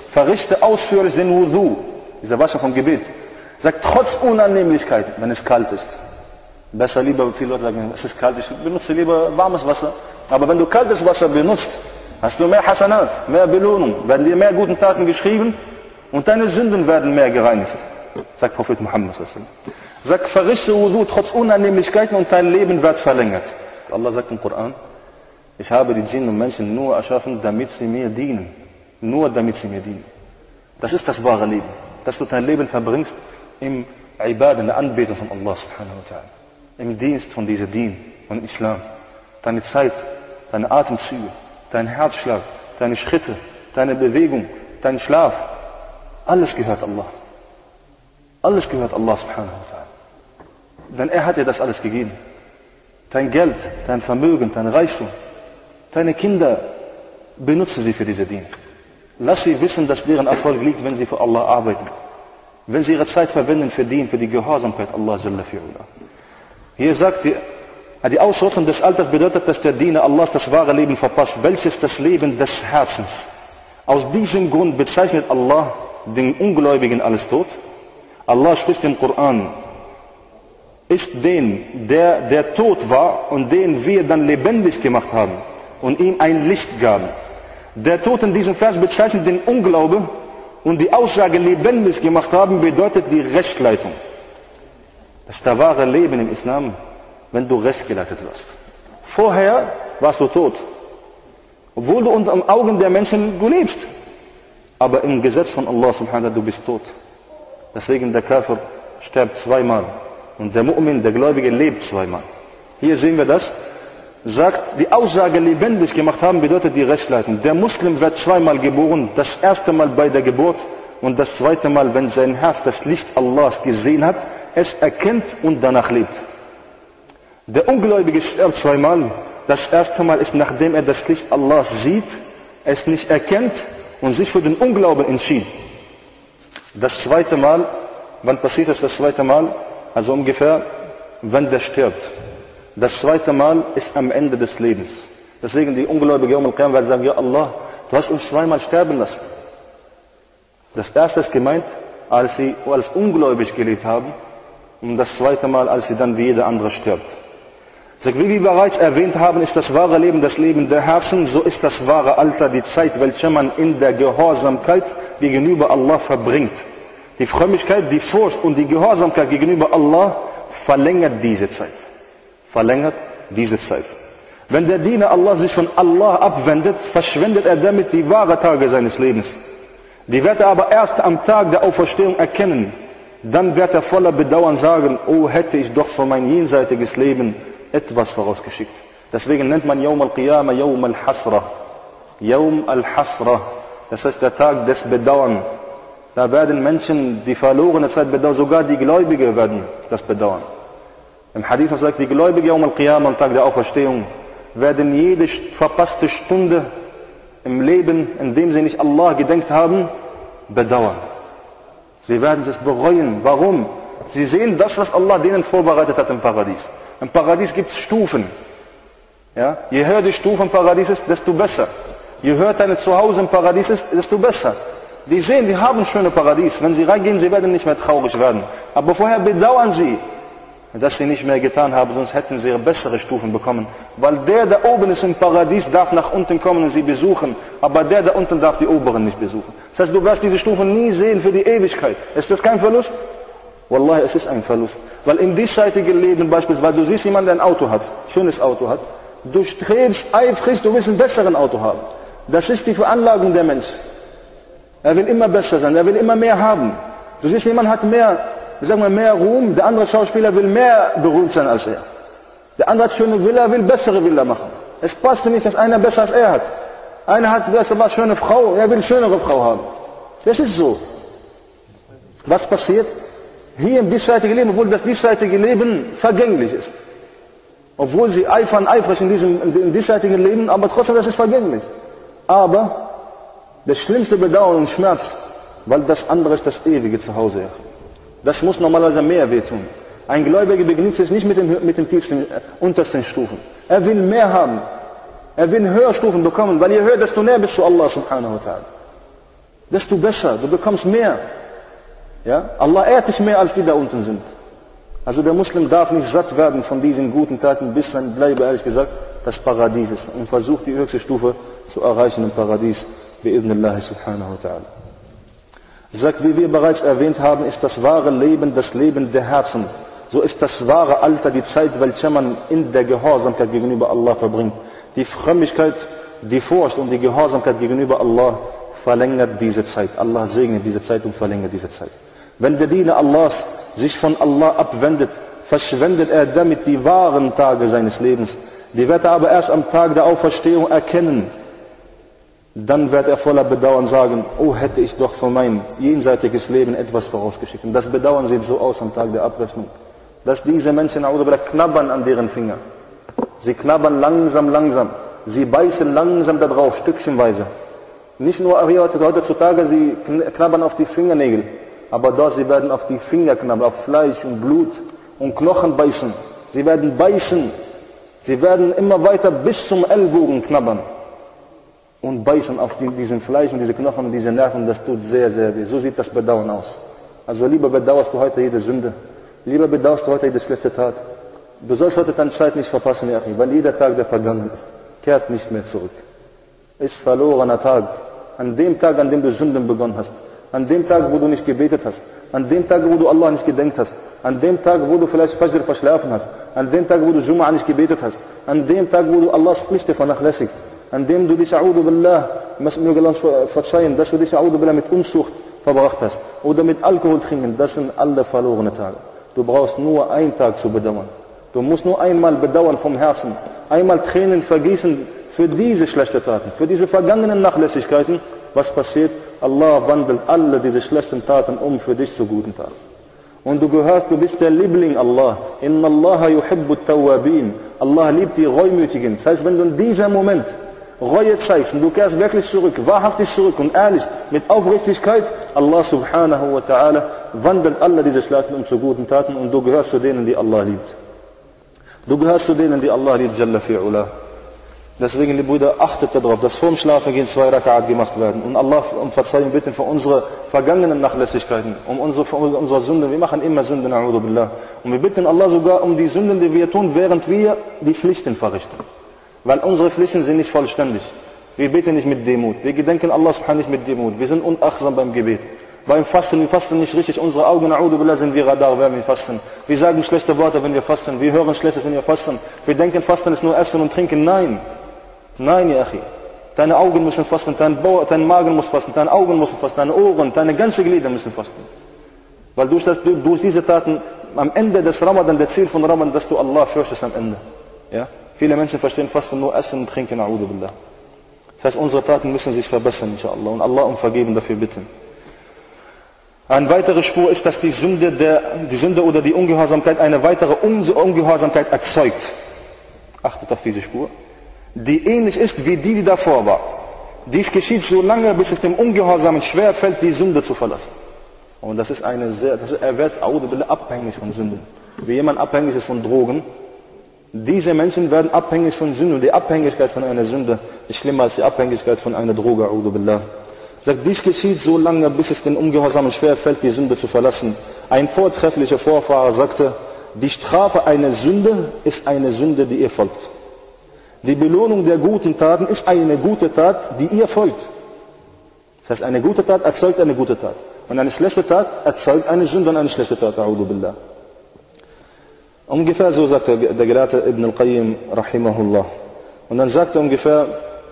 den Wudu, diese Wasser vom Gebet. Sagt, trotz Unannehmlichkeiten, wenn es kalt ist. Besser lieber, viele Leute sagen, es ist kalt, ich benutze lieber warmes Wasser. Aber wenn du kaltes Wasser benutzt, hast du mehr Hasanat, mehr Belohnung, werden dir mehr guten Taten geschrieben und deine Sünden werden mehr gereinigt. Sagt Prophet Muhammad. Sagt, verrichte Wudu trotz Unannehmlichkeiten und dein Leben wird verlängert. Allah sagt im Koran, ich habe die Djinn und Menschen nur erschaffen, damit sie mir dienen. Nur damit sie mir dienen. Das ist das wahre Leben. Dass du dein Leben verbringst im Ibad, in der Anbetung von Allah subhanahu wa ta'ala. Im Dienst von dieser Dien, von Islam. Deine Zeit, deine Atemzüge, dein Herzschlag, deine Schritte, deine Bewegung, dein Schlaf. Alles gehört Allah. Alles gehört Allah subhanahu wa ta'ala. Denn er hat dir das alles gegeben. Dein Geld, dein Vermögen, dein Reichtum, deine Kinder, benutze sie für diese Dien. Lass sie wissen, dass deren Erfolg liegt, wenn sie für Allah arbeiten. Wenn sie ihre Zeit verwenden für Dien, für die Gehorsamkeit Allah Jalla fi'ula. Hier sagt die Ausrottung des Alters bedeutet, dass der Diener Allahs das wahre Leben verpasst, welches das Leben des Herzens. Aus diesem Grund bezeichnet Allah den Ungläubigen als tot. Allah spricht im Koran, ist den, der tot war und den wir dann lebendig gemacht haben und ihm ein Licht gaben. Der Tod in diesem Vers bezeichnet den Unglaube und die Aussage lebendig gemacht haben bedeutet die Rechtsleitung. Das ist das wahre Leben im Islam, wenn du rechtsgeleitet wirst. Vorher warst du tot. Obwohl du unter den Augen der Menschen du lebst. Aber im Gesetz von Allah subhanahu wa ta'ala, du bist tot. Deswegen der Kafir stirbt zweimal. Und der Mu'min, der Gläubige, lebt zweimal. Hier sehen wir das. Sagt, die Aussage lebendig gemacht haben, bedeutet die Rechtsleitung. Der Muslim wird zweimal geboren. Das erste Mal bei der Geburt und das zweite Mal, wenn sein Herz das Licht Allahs gesehen hat, es erkennt und danach lebt. Der Ungläubige stirbt zweimal. Das erste Mal ist, nachdem er das Licht Allahs sieht, es nicht erkennt und sich für den Unglauben entschied. Das zweite Mal, wann passiert es das zweite Mal? Also ungefähr, wenn der stirbt. Das zweite Mal ist am Ende des Lebens. Deswegen die Ungläubigen werden sagen, ja Allah, du hast uns zweimal sterben lassen. Das erste ist gemeint, als sie als ungläubig gelebt haben, und das zweite Mal, als sie dann wie jeder andere stirbt. Wie wir bereits erwähnt haben, ist das wahre Leben das Leben der Herzen, so ist das wahre Alter die Zeit, welche man in der Gehorsamkeit gegenüber Allah verbringt. Die Frömmigkeit, die Furcht und die Gehorsamkeit gegenüber Allah verlängert diese Zeit. Verlängert diese Zeit. Wenn der Diener Allah sich von Allah abwendet, verschwendet er damit die wahren Tage seines Lebens. Die wird er aber erst am Tag der Auferstehung erkennen. Dann wird er voller Bedauern sagen, oh, hätte ich doch für mein jenseitiges Leben etwas vorausgeschickt. Deswegen nennt man Yawm al-Qiyamah Yawm al-Hasra. Yawm al-Hasra. Das heißt der Tag des Bedauern. Da werden Menschen die verlorene Zeit bedauern, sogar die Gläubigen werden das bedauern. Im Hadith sagt, die Gläubigen Yawm al-Qiyamah am Tag der Auferstehung werden jede verpasste Stunde im Leben, in dem sie nicht Allah gedenkt haben, bedauern. Sie werden es bereuen. Warum? Sie sehen das, was Allah denen vorbereitet hat im Paradies. Im Paradies gibt es Stufen. Ja? Je höher die Stufe im Paradies ist, desto besser. Je höher dein Zuhause im Paradies ist, desto besser. Die sehen, die haben ein schönes Paradies. Wenn sie reingehen, sie werden nicht mehr traurig werden. Aber vorher bedauern sie, dass sie nicht mehr getan haben, sonst hätten sie bessere Stufen bekommen. Weil der, der oben ist im Paradies, darf nach unten kommen und sie besuchen. Aber der, der unten darf die oberen nicht besuchen. Das heißt, du wirst diese Stufen nie sehen für die Ewigkeit. Ist das kein Verlust? Wallahi, es ist ein Verlust. Weil im diesseitigen Leben beispielsweise, du siehst jemanden, der ein Auto hat, schönes Auto hat. Du strebst eifrig, du willst ein besseres Auto haben. Das ist die Veranlagung der Menschen. Er will immer besser sein, er will immer mehr haben. Du siehst, jemand hat mehr, sagen wir, mehr Ruhm, der andere Schauspieler will mehr berühmt sein als er. Der andere hat schöne Villa, will bessere Villa machen. Es passt nicht, dass einer besser als er hat. Einer hat, weißt du was, schöne Frau, er will schönere Frau haben. Das ist so. Was passiert? Hier im diesseitigen Leben, obwohl das diesseitige Leben vergänglich ist. Obwohl sie eifrig in diesseitigen Leben, aber trotzdem, das ist vergänglich. Aber das schlimmste Bedauern und Schmerz, weil das andere ist das ewige Zuhause. Das muss normalerweise mehr wehtun. Ein Gläubiger begnügt sich nicht mit den tiefsten, untersten Stufen. Er will mehr haben. Er will Höherstufen bekommen, weil je höher, desto näher bist du Allah subhanahu wa ta'ala. Desto besser, du bekommst mehr. Ja? Allah ehrt dich mehr, als die da unten sind. Also der Muslim darf nicht satt werden von diesen guten Taten, bis sein Bleibe, ehrlich gesagt, das Paradies ist. Und versucht die höchste Stufe zu erreichen im Paradies, bi'idhnillahi subhanahu wa ta'ala. Sagt, wie wir bereits erwähnt haben, ist das wahre Leben das Leben der Herzen. So ist das wahre Alter die Zeit, welche man in der Gehorsamkeit gegenüber Allah verbringt. Die Frömmigkeit, die Furcht und die Gehorsamkeit gegenüber Allah verlängert diese Zeit. Allah segnet diese Zeit und verlängert diese Zeit. Wenn der Diener Allahs sich von Allah abwendet, verschwendet er damit die wahren Tage seines Lebens. Die wird er aber erst am Tag der Auferstehung erkennen. Dann wird er voller Bedauern sagen, oh, hätte ich doch für mein jenseitiges Leben etwas vorausgeschickt. Und das Bedauern sieht so aus am Tag der Abrechnung, dass diese Menschen knabbern an deren Finger. Sie knabbern langsam. Sie beißen langsam da drauf, stückchenweise. Nicht nur heutzutage, sie knabbern auf die Fingernägel. Aber dort, sie werden auf die Finger knabbern, auf Fleisch und Blut und Knochen beißen. Sie werden beißen. Sie werden immer weiter bis zum Ellbogen knabbern. Und beißen auf diesen Fleisch und diese Knochen und diese Nerven, das tut sehr, sehr weh. So sieht das Bedauern aus. Also lieber bedauerst du heute jede Sünde. Lieber bedauerst du heute jede schlechte Tat. Du sollst heute deine Zeit nicht verpassen, weil jeder Tag, der vergangen ist, kehrt nicht mehr zurück. Ist verlorener Tag. An dem Tag, an dem du Sünden begonnen hast, an dem Tag, wo du nicht gebetet hast, an dem Tag, wo du Allah nicht gedenkt hast, an dem Tag, wo du vielleicht Fajr verschlafen hast, an dem Tag, wo du Jum'a nicht gebetet hast, an dem Tag, wo du Allahs Pflichten vernachlässigt, an dem du dich, A'udhu Billah, möge Allah verzeihen, dass du dich, A'udhu Billah, mit Unzucht verbracht hast oder mit Alkohol trinken, das sind alle verlorene Tage. Du brauchst nur einen Tag zu bedauern. Du musst nur einmal bedauern vom Herzen, einmal Tränen vergießen für diese schlechten Taten, für diese vergangenen Nachlässigkeiten. Was passiert? Allah wandelt alle diese schlechten Taten um für dich zu guten Taten. Und du gehörst, du bist der Liebling Allah. Inna Allah yuhibbu tawwabin. Allah liebt die Reumütigen. Das heißt, wenn du in diesem Moment Reue zeigst und du kehrst wirklich zurück, wahrhaftig zurück und ehrlich, mit Aufrichtigkeit, Allah subhanahu wa ta'ala wandelt alle diese Schlechten um zu guten Taten und du gehörst zu denen, die Allah liebt. Du gehörst zu denen, die Allah liebt, Jalla fi'ula. Deswegen, liebe Brüder, achtet darauf, dass vorm Schlafengehen 2 Raka'at gemacht werden. Und Allah um Verzeihung bitten für unsere vergangenen Nachlässigkeiten, um unsere Sünden. Wir machen immer Sünden, a'udhu billah. Und wir bitten Allah sogar um die Sünden, die wir tun, während wir die Pflichten verrichten. Weil unsere Pflichten sind nicht vollständig. Wir beten nicht mit Demut. Wir gedenken Allah subhanahu nicht mit Demut. Wir sind unachtsam beim Gebet. Beim Fasten, wir fasten nicht richtig. Unsere Augen, a'udhu billah, sind wir Radar, wenn wir fasten. Wir sagen schlechte Worte, wenn wir fasten. Wir hören Schlechtes, wenn wir fasten. Wir denken, Fasten ist nur Essen und Trinken. Nein. Nein, ja, Achi. Deine Augen müssen fasten, dein Magen muss fasten, deine Augen müssen fasten, deine Ohren, deine ganze Glieder müssen fasten. Weil durch diese Taten am Ende des Ramadan, der Ziel von Ramadan, dass du Allah fürchtest am Ende. Ja? Viele Menschen verstehen Fasten nur Essen und Trinken, a'udhu billah. Das heißt, unsere Taten müssen sich verbessern, inshallah, und Allah um Vergeben dafür bitten. Eine weitere Spur ist, dass die Sünde oder die Ungehorsamkeit eine weitere Ungehorsamkeit erzeugt. Achtet auf diese Spur. Die ähnlich ist wie die davor war. Dies geschieht so lange, bis es dem Ungehorsamen schwer fällt, die Sünde zu verlassen. Und das ist er wird abhängig von Sünden. Wie jemand abhängig ist von Drogen, diese Menschen werden abhängig von Sünden. Die Abhängigkeit von einer Sünde ist schlimmer als die Abhängigkeit von einer Droge. A'udhu billah. Sagt, dies geschieht so lange, bis es den Ungehorsamen schwer fällt, die Sünde zu verlassen. Ein vortrefflicher Vorfahrer sagte, die Strafe einer Sünde ist eine Sünde, die ihr folgt. Die Belohnung der guten Taten ist eine gute Tat, die ihr folgt. Das heißt, eine gute Tat erzeugt eine gute Tat. Und eine schlechte Tat erzeugt eine Sünde und eine schlechte Tat. A'udhu billah. Ungefähr so sagt der Gelehrte Ibn al-Qayyim, rahimahullah. Und dann sagt er ungefähr,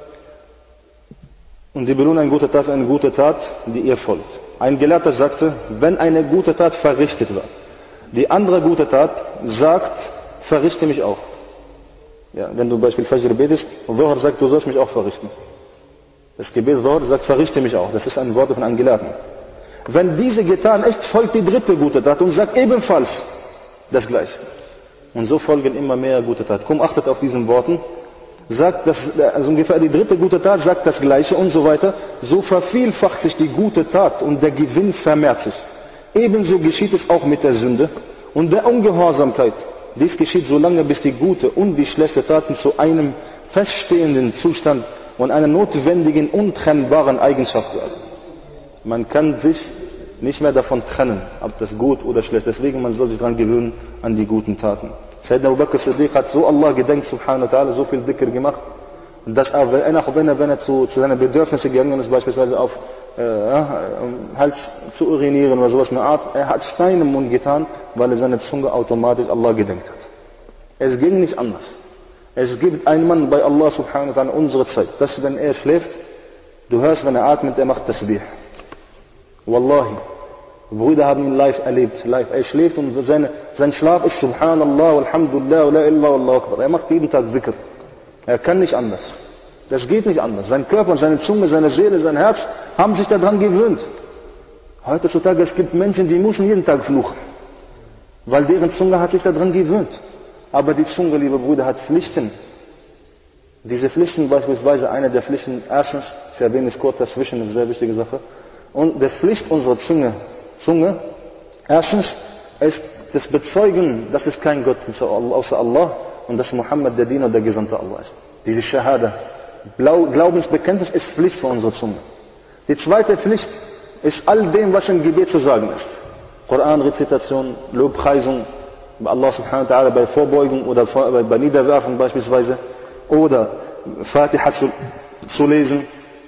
und die Belohnung einer guten Tat ist eine gute Tat, die ihr folgt. Ein Gelehrter sagte, wenn eine gute Tat verrichtet wird, die andere gute Tat sagt, verrichte mich auch. Ja, wenn du zum Beispiel Fajr betest, Dhuhr sagt, du sollst mich auch verrichten. Das Gebet Dhuhr sagt, verrichte mich auch. Das ist ein Wort von einem Gelehrten. Wenn diese getan ist, folgt die dritte gute Tat und sagt ebenfalls das Gleiche. Und so folgen immer mehr gute Taten. Komm, achtet auf diesen Worten. Sagt, also ungefähr die dritte gute Tat sagt das Gleiche und so weiter. So vervielfacht sich die gute Tat und der Gewinn vermehrt sich. Ebenso geschieht es auch mit der Sünde und der Ungehorsamkeit. Dies geschieht so lange, bis die gute und die schlechte Taten zu einem feststehenden Zustand und einer notwendigen, untrennbaren Eigenschaft werden. Man kann sich nicht mehr davon trennen, ob das gut oder schlecht. Deswegen, man soll sich daran gewöhnen, an die guten Taten. Sayyidina Abu Bakr Siddiq hat so Allah gedenkt, subhanahu wa ta'ala, so viel Dhikr gemacht, dass er, wenn er zu seinen Bedürfnissen gegangen ist, beispielsweise auf halt zu urinieren oder sowas in der Art, er hat Steine im Mund getan, weil er seine Zunge automatisch Allah gedenkt hat. Es ging nicht anders. Es gibt einen Mann bei Allah subhanahu wa ta'ala unsere Zeit, dass wenn er schläft, du hörst, wenn er atmet, er macht Tasbih. Wallahi. Brüder haben ihn live erlebt. Live. Er schläft und sein Schlaf ist Subhanallah, Alhamdulillah, la ilaha Allahu Akbar. Er macht jeden Tag Dhikr. Er kann nicht anders. Das geht nicht anders. Sein Körper, seine Zunge, seine Seele, sein Herz haben sich daran gewöhnt. Heutzutage, es gibt Menschen, die müssen jeden Tag fluchen. Weil deren Zunge hat sich daran gewöhnt. Aber die Zunge, liebe Brüder, hat Pflichten. Diese Pflichten, beispielsweise eine der Pflichten, erstens, ich erwähne es kurz dazwischen, eine sehr wichtige Sache, und der Pflicht unserer Zunge, erstens ist das Bezeugen, dass es kein Gott gibt außer Allah und dass Muhammad der Diener und der Gesandte Allah ist. Diese Shahada, Glaubensbekenntnis ist Pflicht für unsere Zunge. Die zweite Pflicht ist all dem, was im Gebet zu sagen ist. Koran-Rezitation, Lobpreisung, bei Allah subhanahu wa ta'ala bei Vorbeugung oder bei Niederwerfung beispielsweise, oder Fatiha zu lesen,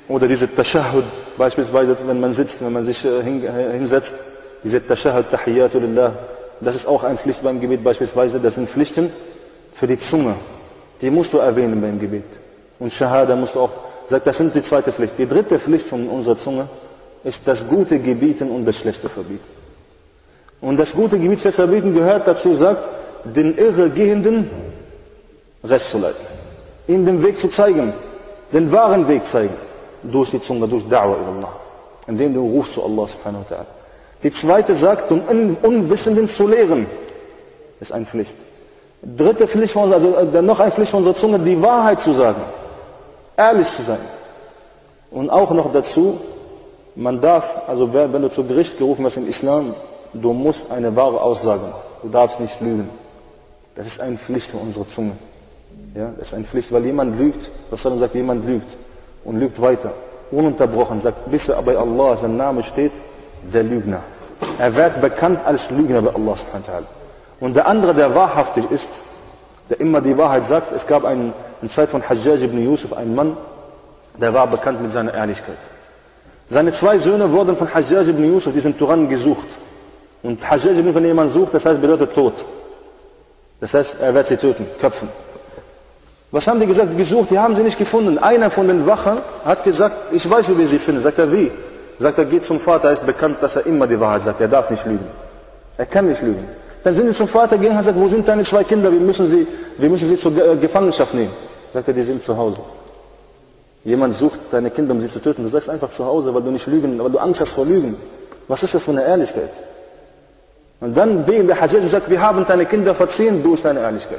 oder diese Tashahhud, beispielsweise wenn man sitzt, wenn man sich hinsetzt, diese Tashahhud, Tahiyyatu lillah, das ist auch eine Pflicht beim Gebet beispielsweise, das sind Pflichten für die Zunge. Die musst du erwähnen beim Gebet. Und Shahada musst du auch, das sind die zweite Pflicht. Die dritte Pflicht von unserer Zunge ist das gute Gebieten und das schlechte Verbieten. Und das gute Gebiet, das Verbieten gehört dazu, sagt, den Irregehenden Recht zu leiten. Ihnen den Weg zu zeigen, den wahren Weg zeigen. Durch die Zunge, durch Da'wah ila Allah. Indem du rufst zu Allah subhanahu wa ta'ala. Die zweite sagt, um Unwissenden zu lehren. Ist eine Pflicht. Dritte Pflicht, noch eine Pflicht von unserer Zunge, die Wahrheit zu sagen. Ehrlich zu sein. Und auch noch dazu, man darf, also wenn du zu Gericht gerufen wirst im Islam, du musst eine wahre Aussage machen. Du darfst nicht lügen. Das ist eine Pflicht von unserer Zunge. Ja, das ist eine Pflicht, weil jemand lügt, Rasulullah sagt, jemand lügt und lügt weiter, ununterbrochen, sagt, bis er bei Allah, sein Name steht, der Lügner. Er wird bekannt als Lügner bei Allah subhanahu wa ta'ala. Und der andere, der wahrhaftig ist, der immer die Wahrheit sagt, es gab in Zeit von Hajjaj ibn Yusuf einen Mann, der war bekannt mit seiner Ehrlichkeit. Seine zwei Söhne wurden von Hajjaj ibn Yusuf, die sind Turan gesucht. Und Hajjaj ibn Yusuf, wenn jemand sucht, das heißt, bedeutet Tod. Das heißt, er wird sie töten, köpfen. Was haben die gesagt? Gesucht, die haben sie nicht gefunden. Einer von den Wachen hat gesagt, ich weiß, wie wir sie finden. Sagt er, wie? Sagt er, geht zum Vater, er ist bekannt, dass er immer die Wahrheit sagt. Er darf nicht lügen. Er kann nicht lügen. Dann sind sie zum Vater gegangen und hat gesagt, wo sind deine zwei Kinder? Wir müssen sie zur Gefangenschaft nehmen. Sagt er, die sind zu Hause. Jemand sucht deine Kinder, um sie zu töten. Du sagst einfach zu Hause, weil du nicht lügen, weil du Angst hast vor Lügen. Was ist das für eine Ehrlichkeit? Und dann wegen der Hajjaj sagt, wir haben deine Kinder verziehen durch deine Ehrlichkeit.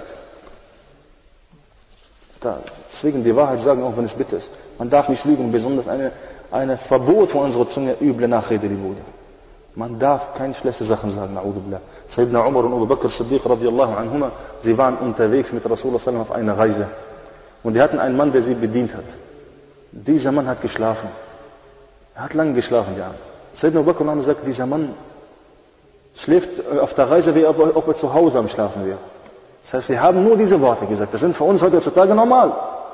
Deswegen die Wahrheit sagen, auch wenn es bitter ist. Man darf nicht lügen, besonders ein Verbot von unserer Zunge, üble Nachrede, die Brüder. Man darf keine schlechte Sachen sagen, na'udhu billah. Sayyidina Umar und Abu Bakr Siddiq radiallahu anhuma, sie waren unterwegs mit Rasulullah sallam auf einer Reise. Und die hatten einen Mann, der sie bedient hat. Dieser Mann hat geschlafen. Er hat lange geschlafen, ja. Sayyidina Abu Bakr sagt, dieser Mann schläft auf der Reise, wie ob er zu Hause am Schlafen wäre. Das heißt, sie haben nur diese Worte gesagt. Das sind für uns heutzutage normal.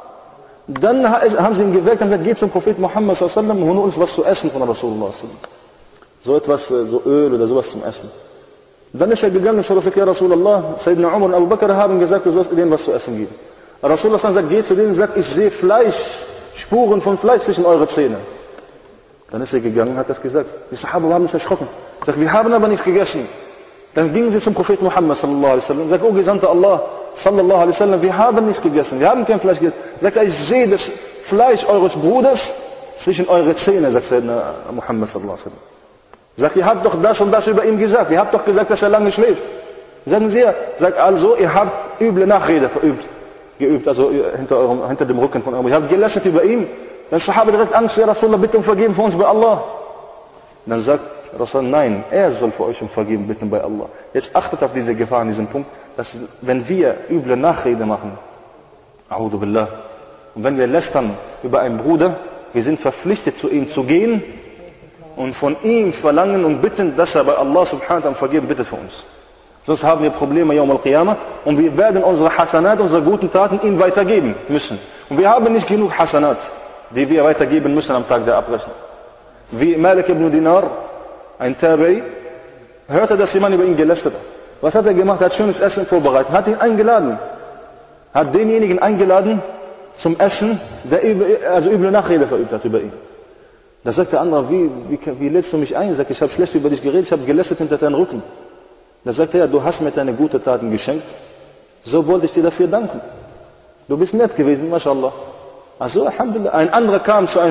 Dann haben sie ihn geweckt und gesagt, geh zum Propheten Muhammad sallallahu alaihi wasallam und hol uns was zu essen von Rasulullah sallallahu alaihi wasallam. So etwas, so Öl oder sowas zum Essen. Dann ist er gegangen und sagt, ja Rasulullah, Sayyidina Umar und Abu Bakr haben gesagt, du sollst denen was zu essen geben. Rasulullah sagt, geh zu denen und sagt, ich sehe Fleisch, Spuren von Fleisch zwischen eure Zähne. Dann ist er gegangen und hat das gesagt. Die Sahaba haben sich erschrocken. Er sagt, wir haben aber nichts gegessen. Dann gingen sie zum Propheten Muhammad sallallahu alaihi wasallam und sagten, oh Gesandter Allah sallallahu alaihi wasallam, wir haben nichts gegessen, wir haben kein Fleisch gegessen. Sagt er, ich sehe das Fleisch eures Bruders zwischen eure Zähne, sagt Sayyidina Muhammad sallallahu alaihi wasallam. Sagt, ihr habt doch das und das über ihn gesagt, ihr habt doch gesagt, dass er lange schläft. Sagen sie, sagt also, ihr habt üble Nachrede geübt, also hinter dem Rücken von eurem. Ihr habt gelästert über ihn. Dann Sahaba direkt Angst, ja Rasulullah, bitte um Vergeben für uns bei Allah. Dann sagt Rasul, nein, er soll für euch um Vergeben bitten bei Allah. Jetzt achtet auf diese Gefahr an diesem Punkt, dass wenn wir üble Nachrede machen, A'udhu Billah, und wenn wir lästern über einen Bruder, wir sind verpflichtet zu ihm zu gehen und von ihm verlangen und bitten, dass er bei Allah subhanahu wa ta'ala um Vergeben bittet für uns. Sonst haben wir Probleme Yawm al-Qiyamah und wir werden unsere Hasanat, unsere guten Taten ihm weitergeben müssen. Und wir haben nicht genug Hasanat, die wir weitergeben müssen am Tag der Abrechnung. Wie Malik ibn Dinar, ein Tabi'i, hörte, dass jemand über ihn gelästert hat. Was hat er gemacht? Er hat schönes Essen vorbereitet, hat ihn eingeladen. Hat denjenigen eingeladen zum Essen, der üble Nachrede verübt hat über ihn. Da sagt der andere, wie lädst du mich ein? Er sagt, ich habe schlecht über dich geredet, ich habe gelästert hinter deinem Rücken. Da sagt er, du hast mir deine guten Taten geschenkt, so wollte ich dir dafür danken. Du bist nett gewesen, mashallah. Also, Alhamdulillah. Ein anderer kam zu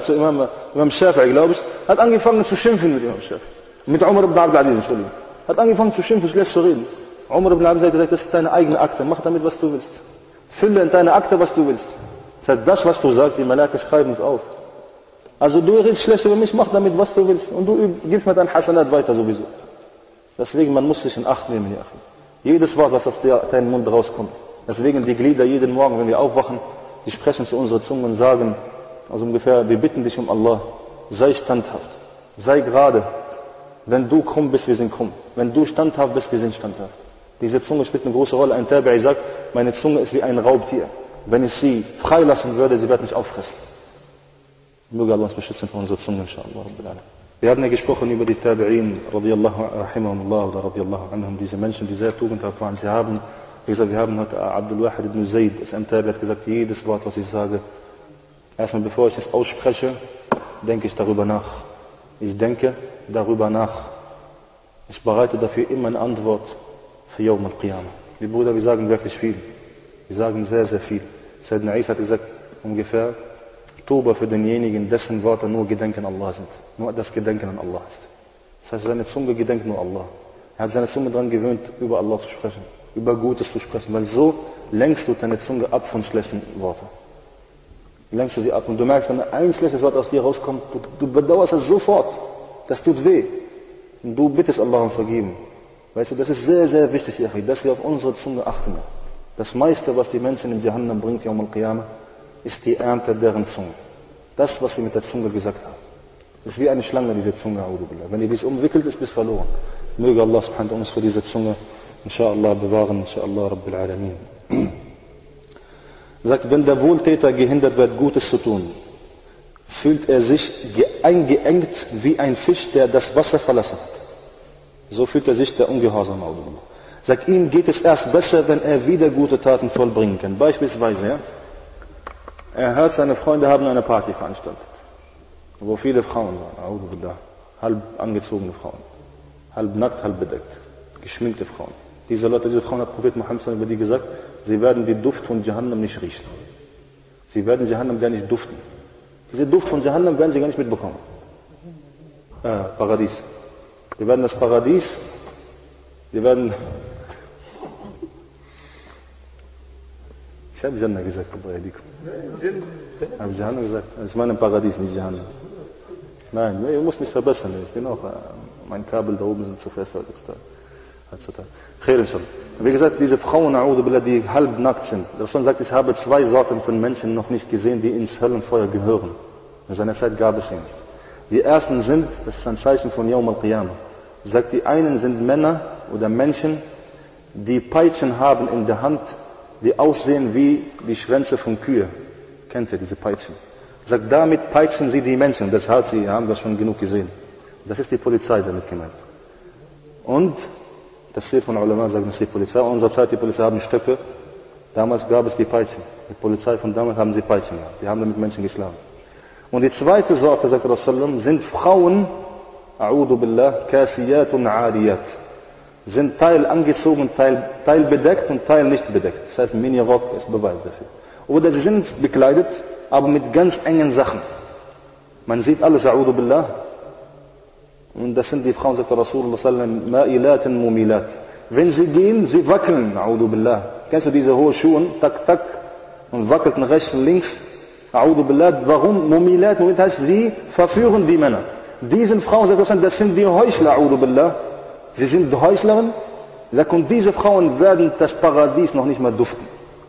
Imam Shafi'i, glaube ich, hat angefangen zu schimpfen mit Imam Shafi'i. Mit Umar ibn Abdul Aziz, Entschuldigung. Hat angefangen zu schimpfen, schlecht zu reden. Umar ibn Abdul Aziz hat gesagt, das ist deine eigene Akte, mach damit, was du willst. Fülle in deine Akte, was du willst. Das heißt, das, was du sagst, die Malaika schreiben es auf. Also du redest schlecht über mich, mach damit, was du willst. Und du gibst mir dein Hasanat weiter sowieso. Deswegen, man muss sich in Acht nehmen, ja. Jedes Wort, was aus deinem Mund rauskommt. Deswegen die Glieder jeden Morgen, wenn wir aufwachen, die sprechen zu unserer Zunge und sagen, also ungefähr, wir bitten dich um Allah, sei standhaft, sei gerade. Wenn du krumm bist, wir sind krumm. Wenn du standhaft bist, wir sind standhaft. Diese Zunge spielt eine große Rolle. Ein Tabi'i sagt, meine Zunge ist wie ein Raubtier. Wenn ich sie freilassen würde, sie wird mich auffressen. Möge Allah uns beschützen von unserer Zunge, inshallah. Wir haben ja gesprochen über die Tabi'in, radiyallahu rahimahumullah oder radiyallahu anhum, diese Menschen, die sehr tugendhaft waren. Sie haben, wie gesagt, wir haben heute Abdul Wahid ibn Zayd, das Tabi hat gesagt, jedes Wort, was ich sage, erstmal bevor ich es ausspreche, denke ich darüber nach. Ich denke darüber nach. Ich bereite dafür immer eine Antwort für Yawm al-Qiyamah. Wir Brüder, wir sagen wirklich viel. Wir sagen sehr, sehr viel. Sayyidina Isa hat gesagt, ungefähr, Tuba für denjenigen, dessen Worte nur Gedenken an Allah sind. Nur das Gedenken an Allah ist. Das heißt, seine Zunge gedenkt nur Allah. Er hat seine Zunge daran gewöhnt, über Allah zu sprechen, über Gutes zu sprechen, weil so lenkst du deine Zunge ab von schlechten Worten. Lenkst du sie ab und du merkst, wenn ein schlechtes Wort aus dir rauskommt, du bedauerst es sofort. Das tut weh. Und du bittest Allah um Vergebung. Weißt du, das ist sehr, sehr wichtig, dass wir auf unsere Zunge achten. Das meiste, was die Menschen in Jahannam bringt, Yawm al-Qiyamah, ist die Ernte deren Zunge. Das, was sie mit der Zunge gesagt haben. Das ist wie eine Schlange, diese Zunge. Wenn die dich umwickelt, ist bis verloren. Möge Allah subhanahu uns für diese Zunge, inshallah, bewahren, inshallah, Rabbil Alamin. Sagt, wenn der Wohltäter gehindert wird, Gutes zu tun, fühlt er sich eingeengt wie ein Fisch, der das Wasser verlassen hat. So fühlt er sich der Ungehorsame. Sagt, ihm geht es erst besser, wenn er wieder gute Taten vollbringen kann. Beispielsweise, ja, er hört, seine Freunde haben eine Party veranstaltet, wo viele Frauen waren, halb angezogene Frauen, halb nackt, halb bedeckt, geschminkte Frauen. Diese Frauen hat Prophet Muhammad über die gesagt, sie werden den Duft von Jahannam nicht riechen. Sie werden Jahannam gar nicht duften. Diesen Duft von Jahannam werden sie gar nicht mitbekommen. Paradies. Wir werden das Paradies, ich habe Jannah gesagt, habe Jahannam gesagt. Ich meine Paradies, nicht Jahannam. Nein, ihr müsst mich verbessern. Ich bin auch, mein Kabel da oben sind zu fest heutzutage. Wie gesagt, diese Frauen, die halb nackt sind. Der Rasul sagt, ich habe zwei Sorten von Menschen noch nicht gesehen, die ins Höllenfeuer gehören. In seiner Zeit gab es sie nicht. Die ersten sind, das ist ein Zeichen von Yawm al-Qiyamah. Sagt, die einen sind Männer oder Menschen, die Peitschen haben in der Hand, die aussehen wie die Schwänze von Kühe. Kennt ihr diese Peitschen? Sagt, damit peitschen sie die Menschen. Das hat sie, haben wir schon genug gesehen. Das ist die Polizei damit gemeint. Und das steht von Ulama, sagen, das ist die Polizei. In unserer Zeit, die Polizei haben Stöcke. Damals gab es die Peitschen. Die Polizei von damals haben sie Peitschen gehabt. Die haben damit Menschen geschlagen. Und die zweite Sorte, sagt Rasulullah, sind Frauen, a'udhu billah, kasiyatun ariyat. Sind Teil angezogen, Teil bedeckt und Teil nicht bedeckt. Das heißt, Mini-Rock ist Beweis dafür. Oder sie sind bekleidet, aber mit ganz engen Sachen. Man sieht alles, a'udhu billah. Und das sind die Frauen, sagt Rasulullah sallam, ma'ilatin mumilat. Wenn sie gehen, sie wackeln, a'udhu billah. Kennst du diese hohen Schuhe, tak, tak, und wackelt nach rechts und links, a'udhu billah. Warum? Mumilat, das heißt, sie verführen die Männer. Diesen Frauen, sagt Rasulullah, das sind die Heuchler, a'udhu billah. Sie sind Heuchlerinnen. Und diese Frauen werden das Paradies noch nicht mal duften.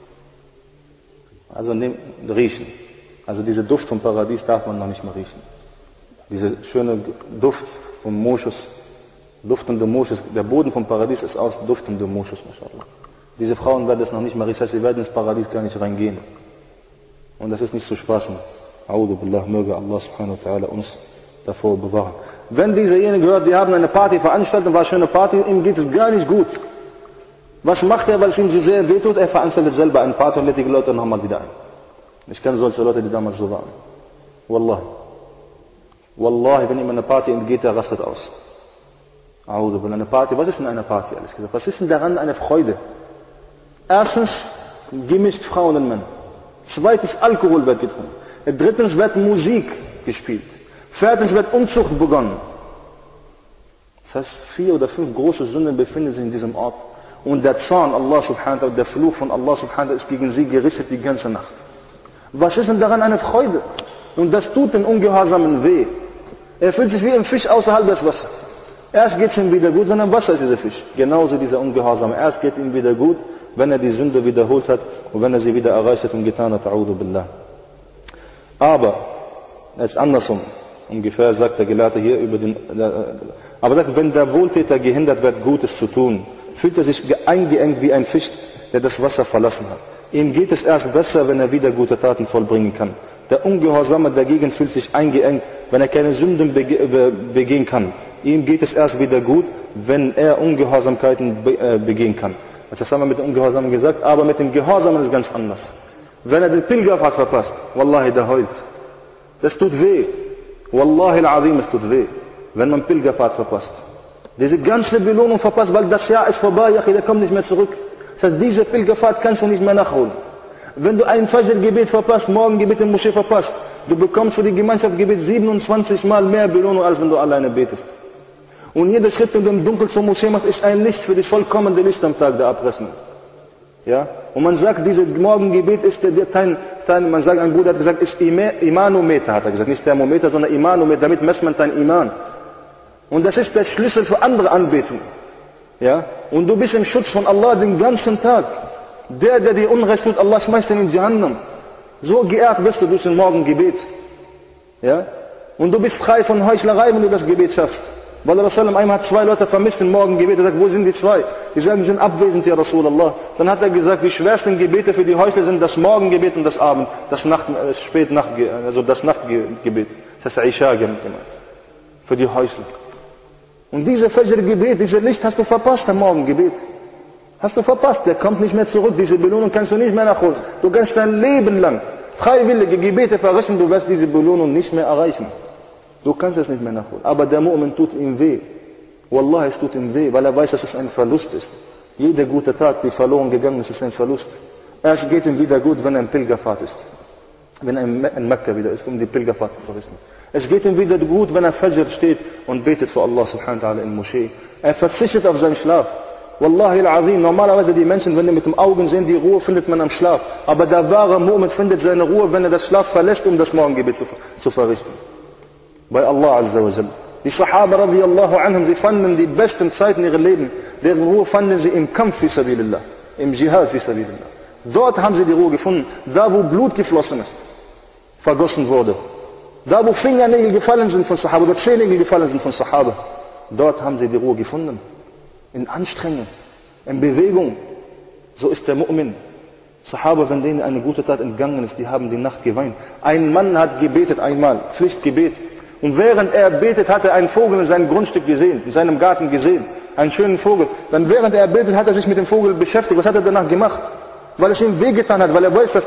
Also riechen. Also dieser Duft vom Paradies darf man noch nicht mal riechen. Dieser schöne Duft vom Moschus, duftende Moschus, der Boden vom Paradies ist aus duftende Moschus, mashallah. Diese Frauen werden das noch nicht mal riechen, das heißt, sie werden ins Paradies gar nicht reingehen. Und das ist nicht zu spaßen. A'udhu billah, möge Allah subhanahu wa ta'ala uns davor bewahren. Wenn dieserjenige hört, die haben eine Party veranstaltet, war eine schöne Party, ihm geht es gar nicht gut. Was macht er, weil es ihm so sehr wehtut? Er veranstaltet selber eine Party und lädt die Leute nochmal wieder ein. Ich kenne solche Leute, die damals so waren. Wallahi. Wallahi, wenn ihm eine Party entgeht, der rastet aus. A'udhu billah, eine Party, was ist denn eine Party, ehrlich gesagt? Was ist denn daran eine Freude? Erstens, gemischt Frauen und Männer. Zweitens, Alkohol wird getrunken. Drittens wird Musik gespielt. Viertens wird Unzucht begonnen. Das heißt, 4 oder 5 große Sünden befinden sich in diesem Ort. Und der Zorn Allah subhanahu wa ta'ala, der Fluch von Allah subhanahu wa ta'ala ist gegen sie gerichtet die ganze Nacht. Was ist denn daran eine Freude? Und das tut den Ungehorsamen weh. Er fühlt sich wie ein Fisch außerhalb des Wassers. Erst geht es ihm wieder gut, wenn er im Wasser ist, dieser Fisch. Genauso dieser Ungehorsame. Erst geht ihm wieder gut, wenn er die Sünde wiederholt hat und wenn er sie wieder erreicht hat und getan hat. A'udhu billah. Aber, als andersrum, ungefähr sagt der Gelehrte hier über den, aber sagt, wenn der Wohltäter gehindert wird, Gutes zu tun, fühlt er sich eingeengt wie ein Fisch, der das Wasser verlassen hat. Ihm geht es erst besser, wenn er wieder gute Taten vollbringen kann. Der Ungehorsame dagegen fühlt sich eingeengt, wenn er keine Sünden begehen kann. Ihm geht es erst wieder gut, wenn er Ungehorsamkeiten begehen kann. Das haben wir mit dem Ungehorsamen gesagt, aber mit dem Gehorsamen ist es ganz anders. Wenn er den Pilgerpfad verpasst, Wallahi, der heult. Das tut weh. Wallahi al-Azim, es tut weh, wenn man Pilgerpfad verpasst. Diese ganze Belohnung verpasst, weil das Jahr ist vorbei, der kommt nicht mehr zurück. Das heißt, diese Pilgerpfad kannst du nicht mehr nachholen. Wenn du ein Fajr-Gebet verpasst, Morgengebet in Moschee verpasst, du bekommst für die Gemeinschaftsgebet 27 Mal mehr Belohnung, als wenn du alleine betest. Und jeder Schritt, den du im Dunkeln zur Moschee machst, ist ein Licht für dich, vollkommene Licht am Tag der Abrechnung. Ja? Und man sagt, dieses Morgengebet ist man sagt, ein Bruder hat gesagt, ist Imanometer, hat er gesagt, nicht Thermometer, sondern Imanometer, damit messt man dein Iman. Und das ist der Schlüssel für andere Anbetungen. Ja? Und du bist im Schutz von Allah den ganzen Tag. Der dir Unrecht tut, Allah schmeißt ihn in Jahannam. So geehrt bist du durch den Morgengebet. Ja? Und du bist frei von Heuchlerei, wenn du das Gebet schaffst. Weil Rasulullah einmal hat 2 Leute vermisst im Morgengebet. Er sagt, wo sind die 2? Die sagen, die sind abwesend, ja Rasulallah. Dann hat er gesagt, die schwersten Gebete für die Heuchler sind das Morgengebet und das Abend, das Nachtgebet. Das ist Isha gemeint. Für die Heuchler. Und diese Fajr-Gebet, dieses Licht hast du verpasst am Morgengebet. Hast du verpasst, der kommt nicht mehr zurück. Diese Belohnung kannst du nicht mehr nachholen. Du kannst dein Leben lang freiwillige Gebete verrichten, du wirst diese Belohnung nicht mehr erreichen. Du kannst es nicht mehr nachholen. Aber der Mu'min tut ihm weh. Wallah, es tut ihm weh, weil er weiß, dass es ein Verlust ist. Jeder gute Tag, die verloren gegangen ist, ist ein Verlust. Erst geht ihm wieder gut, wenn er in Pilgerfahrt ist. Wenn er in Mekka wieder ist, um die Pilgerfahrt zu verrichten. Es geht ihm wieder gut, wenn er Fajr steht und betet für Allah subhanahu wa ta'ala in Moschee. Er verzichtet auf seinen Schlaf. Wallahi al-Azim, normalerweise die Menschen, wenn sie mit den Augen sehen, die Ruhe findet man am Schlaf. Aber der wahre Mu'min findet seine Ruhe, wenn er das Schlaf verlässt, um das Morgengebet zu verrichten. Bei Allah Azza wa Jal. Die Sahaba radiyallahu anhum, sie fanden die besten Zeiten ihres Lebens, deren Ruhe fanden sie im Kampf fi sabilillah, im Jihad fi sabilillah. Dort haben sie die Ruhe gefunden, da wo Blut geflossen ist, vergossen wurde. Da wo Fingernägel gefallen sind von Sahaba, oder Zehennägel gefallen sind von Sahaba, dort haben sie die Ruhe gefunden. In Anstrengung, in Bewegung. So ist der Mu'min. Sahaba, wenn denen eine gute Tat entgangen ist, die haben die Nacht geweint. Ein Mann hat gebetet einmal, Pflichtgebet. Und während er betet, hat er einen Vogel in seinem Grundstück gesehen, in seinem Garten gesehen. Einen schönen Vogel. Dann während er betet, hat er sich mit dem Vogel beschäftigt. Was hat er danach gemacht? Weil es ihm wehgetan hat, weil er weiß,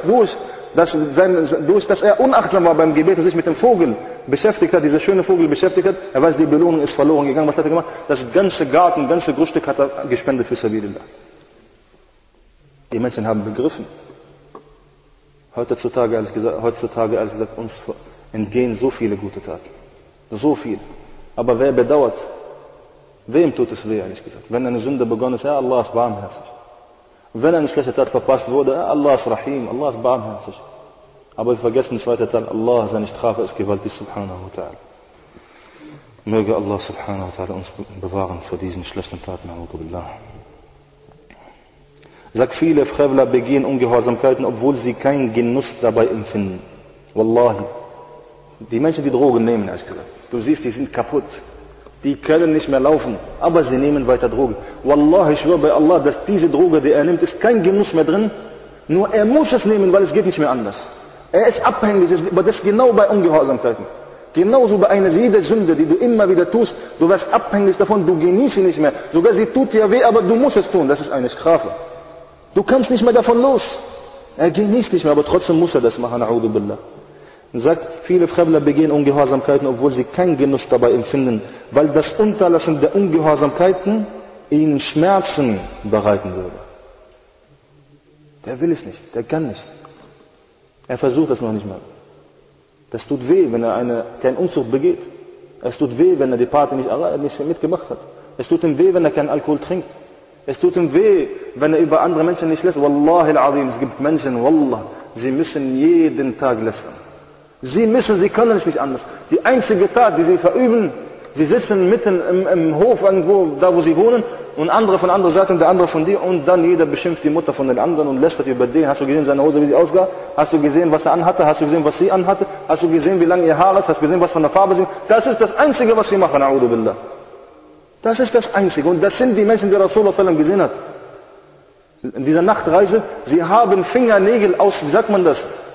dass er unachtsam war beim Gebet und sich mit dem Vogel beschäftigt hat, dieser schöne Vogel beschäftigt hat. Er weiß, die Belohnung ist verloren gegangen. Was hat er gemacht? Das ganze Garten, ganze Grundstück hat er gespendet für Sabilillah. Die Menschen haben begriffen. Heutzutage, ehrlich gesagt, uns entgehen so viele gute Taten. So viel. Aber wer bedauert? Wem tut es weh, ehrlich gesagt? Wenn eine Sünde begonnen ist, ja, Allah ist barmherzig. Wenn eine schlechte Tat verpasst wurde, ja, Allah ist Rahim, Allah ist barmherzig. Aber wir vergessen den zweiten Teil, Allah, seine Strafe ist gewaltig, subhanahu wa ta'ala. Möge Allah subhanahu wa ta'ala uns bewahren vor diesen schlechten Taten, a'udhu billah. Sagt, viele Frevler begehen Ungehorsamkeiten, obwohl sie keinen Genuss dabei empfinden. Wallahi. Die Menschen, die Drogen nehmen, ehrlich gesagt. Du siehst, die sind kaputt. Die können nicht mehr laufen, aber sie nehmen weiter Drogen. Wallahi, ich schwöre bei Allah, dass diese Droge, die er nimmt, ist kein Genuss mehr drin. Nur er muss es nehmen, weil es geht nicht mehr anders. Er ist abhängig, aber das ist genau bei Ungehorsamkeiten. Genauso bei einer jeder Sünde, die du immer wieder tust, du wirst abhängig davon, du genießt sie nicht mehr. Sogar sie tut dir weh, aber du musst es tun, das ist eine Strafe. Du kannst nicht mehr davon los. Er genießt nicht mehr, aber trotzdem muss er das machen, a'udhu billah. Sagt, viele Fremdler begehen Ungehorsamkeiten, obwohl sie keinen Genuss dabei empfinden, weil das Unterlassen der Ungehorsamkeiten ihnen Schmerzen bereiten würde. Der will es nicht, der kann nicht. Er versucht es noch nicht mal. Das tut weh, wenn er keinen Unzucht begeht. Es tut weh, wenn er die Party nicht mitgemacht hat. Es tut ihm weh, wenn er keinen Alkohol trinkt. Es tut ihm weh, wenn er über andere Menschen nicht lässt. Wallahi al-Azim, es gibt Menschen, Wallah, sie müssen jeden Tag lästern. Sie können es nicht anders. Die einzige Tat, die sie verüben, sie sitzen mitten im Hof irgendwo, da wo sie wohnen, und andere von anderer Seite und der andere von dir, und dann jeder beschimpft die Mutter von den anderen und lästert über den. Hast du gesehen, seine Hose, wie sie aussah? Hast du gesehen, was er anhatte? Hast du gesehen, was sie anhatte? Hast du gesehen, wie lang ihr Haar ist? Hast du gesehen, was von der Farbe sie? Das ist das Einzige, was sie machen, a'udhu billah. Das ist das Einzige. Und das sind die Menschen, die Rasulullah sallam gesehen hat. In dieser Nachtreise, sie haben Fingernägel aus, wie sagt man das?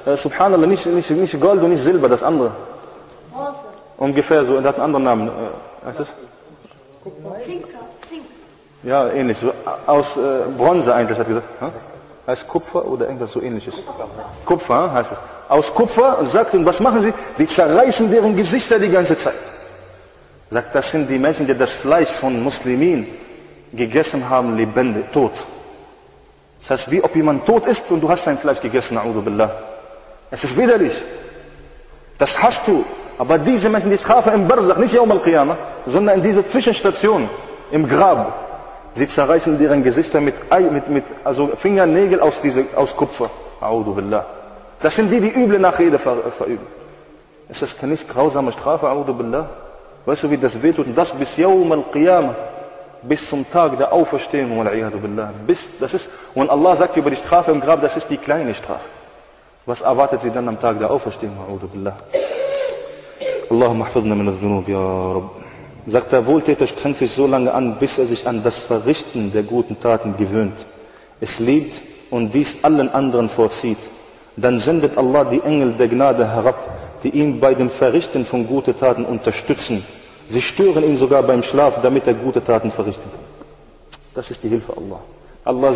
Subhanallah, nicht Gold und nicht Silber, das andere. Ungefähr so, und hat einen anderen Namen. Was ist das? Zink. Ja, ähnlich. So, aus Bronze eigentlich, hat gesagt. Heißt Kupfer oder irgendwas so ähnliches? Kupfer heißt es. Aus Kupfer, sagt, und was machen sie? Sie zerreißen deren Gesichter die ganze Zeit. Sagt, das sind die Menschen, die das Fleisch von Muslimen gegessen haben, lebendig, tot. Das heißt, wie ob jemand tot ist und du hast sein Fleisch gegessen, a'udhu billah. Es ist widerlich. Das hast du. Aber diese Menschen, die Strafe im Barzakh, nicht Yawm al-Qiyamah, sondern in dieser Zwischenstation, im Grab, sie zerreißen deren Gesichter mit Fingernägel aus Kupfer. A'udhu billah. Das sind die üble Nachrede verüben. Ist das keine grausame Strafe, a'udhu billah? Weißt du, wie das wehtut? Und das bis Yawm al-Qiyamah, bis zum Tag der Auferstehung, wal-'iyadu billah. Und Allah sagt über die Strafe im Grab, das ist die kleine Strafe. Was erwartet sie dann am Tag der Auferstehung, a'udhu billah? Allahumma ahfadna min al-dhunub, ya Rabb. Sagt der Wohltäter, strengt sich so lange an, bis er sich an das Verrichten der guten Taten gewöhnt. Es liebt und dies allen anderen vorzieht. Dann sendet Allah die Engel der Gnade herab, die ihn bei dem Verrichten von guten Taten unterstützen. Sie stören ihn sogar beim Schlaf, damit er gute Taten verrichten kann. Das ist die Hilfe Allah. Allah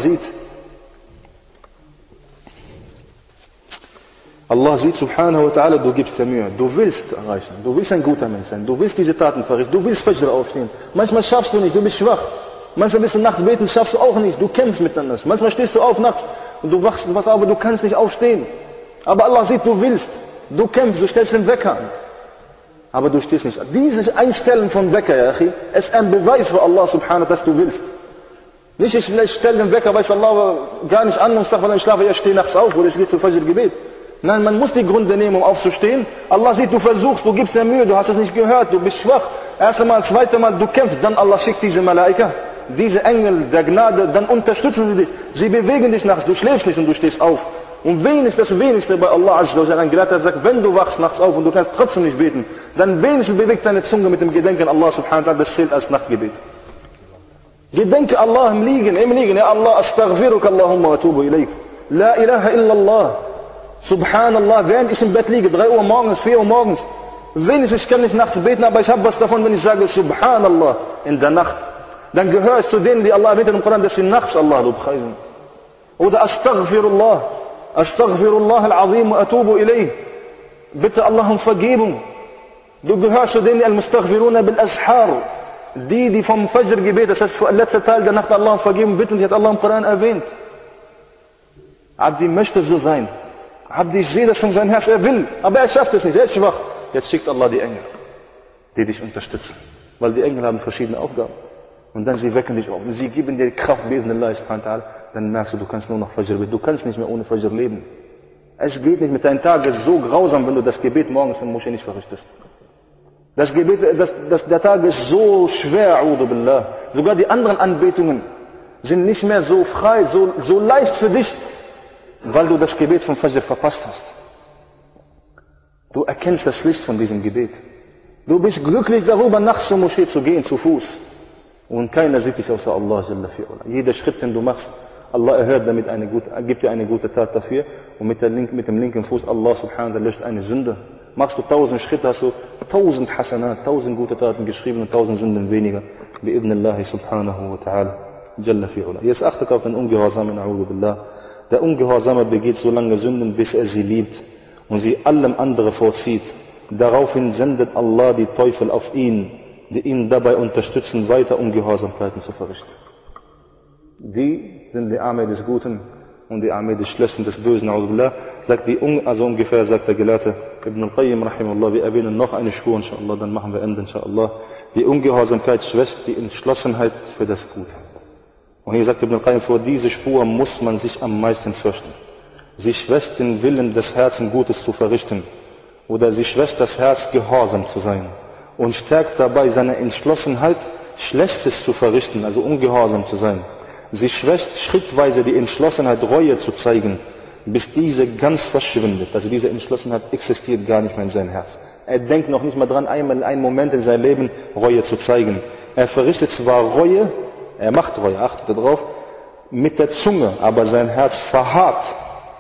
sieht, subhanahu wa ta'ala, du gibst dir Mühe, du willst erreichen, du willst ein guter Mensch sein, du willst diese Taten verrichten, du willst Fajr aufstehen. Manchmal schaffst du nicht, du bist schwach. Manchmal bist du nachts beten, schaffst du auch nicht, du kämpfst miteinander. Manchmal stehst du auf nachts und du wachst was, aber du kannst nicht aufstehen. Aber Allah sieht, du willst, du kämpfst, du stellst den Wecker an. Aber du stehst nicht. Dieses Einstellen von Wecker, ja, ist ein Beweis für Allah subhanahu wa ta'ala, dass du willst. Nicht, ich stelle den Wecker, weiß Allah gar nicht an und sage, weil ich schlafe, ich stehe nachts auf oder ich gehe zu Fajr-Gebet. Nein, man muss die Gründe nehmen, um aufzustehen. Allah sieht, du versuchst, du gibst dir Mühe, du hast es nicht gehört, du bist schwach. Erste Mal, zweite Mal, du kämpfst, dann Allah schickt diese Malaika, diese Engel der Gnade, dann unterstützen sie dich. Sie bewegen dich nachts, du schläfst nicht und du stehst auf. Und das Wenigste bei Allah Azza wa Jalla, ein Gelehrter sagt, wenn du wachst nachts auf und du kannst trotzdem nicht beten, dann wenigstens bewegt deine Zunge mit dem Gedenken an Allah subhanahu wa ta'ala, das zählt als Nachtgebet. Gedenke Allah im Liegen, ja Allah, astaghfiruka Allahumma wa atubu ilayk. La ilaha illallah. Subhanallah, während ich im Bett liege, 3 Uhr morgens, 4 Uhr morgens, wenigstens, ich kann nicht nachts beten, aber ich habe was davon, wenn ich sage Subhanallah in der Nacht. Dann gehöre ich zu denen, die Allah erwähnt im Koran, dass sie nachts Allah lobpreisen. Oder Astaghfirullah al-Azim wa atubu ilayh. Bitte Allah um Vergebung. Du gehörst zu denen, die al-Mustaghfiruna bil-Ashar. Die vom Fajr-Gebet, das heißt, für letzter Teil der Nacht Allah um Vergebung bitten, die hat Allah im Koran erwähnt. Abdi möchte so sein. Abdi, ich sehe das von seinem Herz, er will, aber er schafft es nicht, er ist schwach. Jetzt schickt Allah die Engel, die dich unterstützen. Weil die Engel haben verschiedene Aufgaben. Und dann sie wecken dich auf. Und sie geben dir Kraft, bi'idhnillah subhanahu wa ta'ala. Dann merkst du kannst nur noch Fajr beten. Du kannst nicht mehr ohne Fajr leben. Es geht nicht mit deinem Tag, es ist so grausam, wenn du das Gebet morgens im Moschee nicht verrichtest. Das Gebet, der Tag ist so schwer, a'udhu billah. Sogar die anderen Anbetungen sind nicht mehr so frei, so leicht für dich, weil du das Gebet vom Fajr verpasst hast. Du erkennst das Licht von diesem Gebet. Du bist glücklich darüber, nachts zur Moschee zu gehen, zu Fuß. Und keiner sieht dich außer Allah. Jeder Schritt, den du machst, Allah erhört damit gibt dir eine gute Tat dafür. Und mit dem linken Fuß, Allah subhanahu wa ta'ala löscht eine Sünde. Machst du 1000 Schritte, hast du 1000 Hasanat, 1000 gute Taten geschrieben und 1000 Sünden weniger. Bi'idhnillahi subhanahu wa ta'ala. Jalla fi'ula. Jetzt achtet auf den Ungehorsamen, a'udhu billah. Der Ungehorsame begeht so lange Sünden, bis er sie liebt und sie allem andere vorzieht. Daraufhin sendet Allah die Teufel auf ihn, die ihn dabei unterstützen, weiter Ungehorsamkeiten zu verrichten. Die sind die Arme des Guten und die Arme des Schlechten, des Bösen. Also ungefähr sagt der Gelehrte Ibn al-Qayyim, rahimahullah, wir erwähnen noch eine Spur, inshallah, dann machen wir Ende, inshallah. Die Ungehorsamkeit schwächt die Entschlossenheit für das Gute. Und hier sagt Ibn al-Qayyim, vor diese Spur muss man sich am meisten fürchten. Sie schwächt den Willen des Herzens, Gutes zu verrichten. Oder sie schwächt das Herz, gehorsam zu sein. Und stärkt dabei seine Entschlossenheit, Schlechtes zu verrichten, also ungehorsam zu sein. Sie schwächt schrittweise die Entschlossenheit, Reue zu zeigen, bis diese ganz verschwindet. Also diese Entschlossenheit existiert gar nicht mehr in seinem Herz. Er denkt noch nicht mal dran, einmal einen Moment in seinem Leben Reue zu zeigen. Er verrichtet zwar Reue, er macht Reue, achtet darauf, mit der Zunge, aber sein Herz verharrt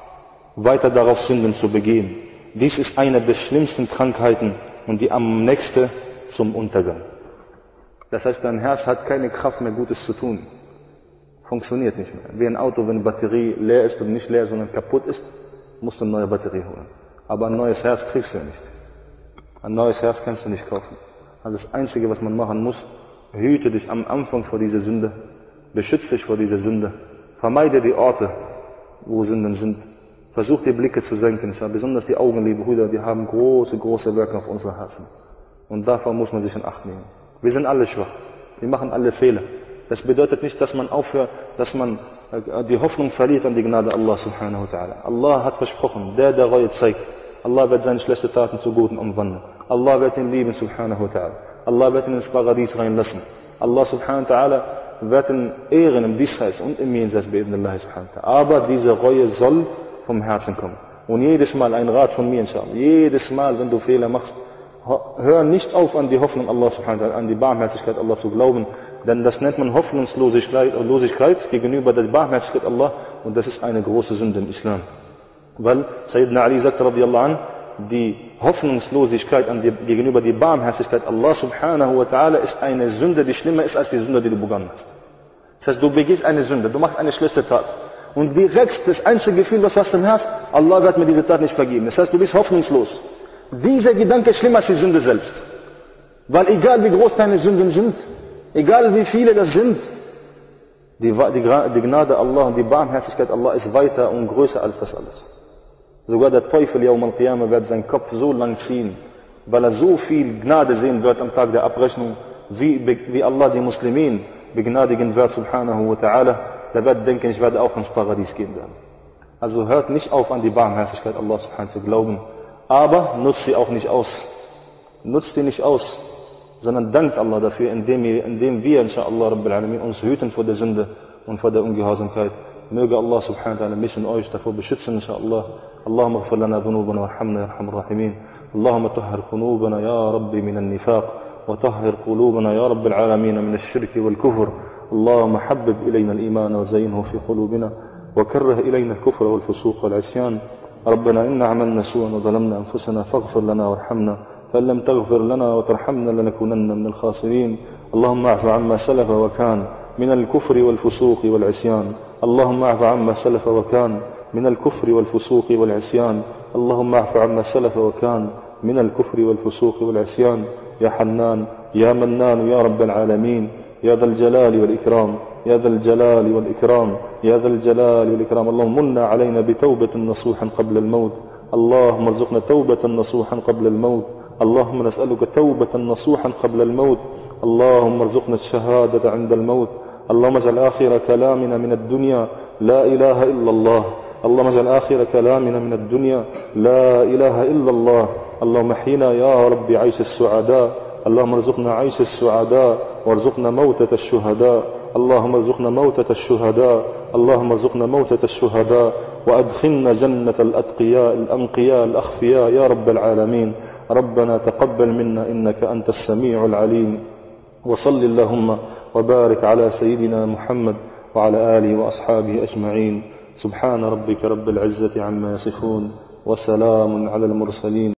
weiter darauf Sünden zu begehen. Dies ist eine der schlimmsten Krankheiten und die am nächsten zum Untergang. Das heißt, dein Herz hat keine Kraft mehr, Gutes zu tun. Funktioniert nicht mehr. Wie ein Auto, wenn die Batterie leer ist und nicht leer, sondern kaputt ist, musst du eine neue Batterie holen. Aber ein neues Herz kriegst du ja nicht. Ein neues Herz kannst du nicht kaufen. Also das Einzige, was man machen muss, hüte dich am Anfang vor dieser Sünde, beschütze dich vor dieser Sünde, vermeide die Orte, wo Sünden sind. Versuch die Blicke zu senken. Besonders die Augen, liebe Brüder, die haben große, große Wirkung auf unsere Herzen. Und davon muss man sich in Acht nehmen. Wir sind alle schwach. Wir machen alle Fehler. Das bedeutet nicht, dass man aufhört, dass man die Hoffnung verliert an die Gnade Allah subhanahu wa ta'ala. Allah hat versprochen, der Reue zeigt. Allah wird seine schlechten Taten zu Guten umwandeln. Allah wird ihn lieben subhanahu wa ta'ala. Allah wird ihn ins Paradies reinlassen. Allah subhanahu wa ta'ala wird ihn ehren im Diesseits und im Jenseits bi'idhnillah subhanahu wa ta'ala. Aber diese Reue soll vom Herzen kommen. Und jedes Mal ein Rat von mir, inshallah. Jedes Mal, wenn du Fehler machst, hör nicht auf an die Hoffnung Allah subhanahu wa ta'ala, an die Barmherzigkeit Allah zu glauben. Denn das nennt man Hoffnungslosigkeit gegenüber der Barmherzigkeit Allah. Und das ist eine große Sünde im Islam. Weil Sayyidina Ali sagt, radiyallahu anh, die Hoffnungslosigkeit gegenüber der Barmherzigkeit Allah subhanahu wa ta'ala ist eine Sünde, die schlimmer ist als die Sünde, die du begangen hast. Das heißt, du begehst eine Sünde, du machst eine schlechte Tat. Und direkt das einzige Gefühl, was du hast im Herz, Allah wird mir diese Tat nicht vergeben. Das heißt, du bist hoffnungslos. Dieser Gedanke ist schlimmer als die Sünde selbst. Weil egal wie groß deine Sünden sind, egal wie viele das sind, die Gnade Allah und die Barmherzigkeit Allah ist weiter und größer als das alles. Sogar der Teufel, Yawm al-Qiyamah, wird seinen Kopf so lang ziehen, weil er so viel Gnade sehen wird am Tag der Abrechnung, wie Allah die Muslimin begnadigen wird, subhanahu wa ta'ala. Der wird denken, ich werde auch ins Paradies gehen werden. Also hört nicht auf an die Barmherzigkeit Allah subhanahu zu glauben, aber nutzt sie auch nicht aus. Nutzt die nicht aus, sondern dankt Allah dafür, indem wir, inshallah, Rabbil Alamin, uns hüten vor der Sünde und vor der Ungehorsamkeit. Möge Allah subhanahu wa ta'ala mich und euch davor beschützen, inshallah. اللهم اغفر لنا ذنوبنا وارحمنا يا ارحم الراحمين. اللهم طهر قلوبنا يا ربي من النفاق وطهر قلوبنا يا رب العالمين من الشرك والكفر. اللهم حبب إلينا الإيمان وزينه في قلوبنا وكره إلينا الكفر والفسوق والعصيان. ربنا إنا عملنا سوءا وظلمنا أنفسنا فاغفر لنا وارحمنا فإن لم تغفر لنا وترحمنا لنكونن من الخاسرين. اللهم اعف عما سلف وكان من الكفر والفسوق والعصيان. اللهم اعف عما سلف وكان من الكفر والفسوق والعصيان. اللهم اعف عما سلف وكان من الكفر والفسوق والعصيان. يا حنان يا منان يا رب العالمين، يا ذا الجلال والإكرام، يا ذا الجلال والإكرام، يا ذا الجلال والإكرام. اللهم من علينا بتوبة نصوحا قبل الموت. اللهم ارزقنا توبة نصوحا قبل الموت. اللهم نسألك توبة نصوحا قبل الموت. اللهم ارزقنا الشهادة عند الموت. اللهم اجعل آخر كلامنا من الدنيا لا إله إلا الله. اللهم اجعل آخر كلامنا من الدنيا لا إله إلا الله. اللهم احينا يا رب عيش السعداء. اللهم ارزقنا عيش السعداء وارزقنا موتة الشهداء. اللهم ارزقنا موتة الشهداء. اللهم ارزقنا موتة الشهداء وأدخلنا جنة الأتقياء الأنقياء الأخفياء يا رب العالمين. ربنا تقبل منا إنك أنت السميع العليم. وصل اللهم وبارك على سيدنا محمد وعلى آله وأصحابه أجمعين. سبحان ربك رب العزة عما يصفون وسلام على المرسلين.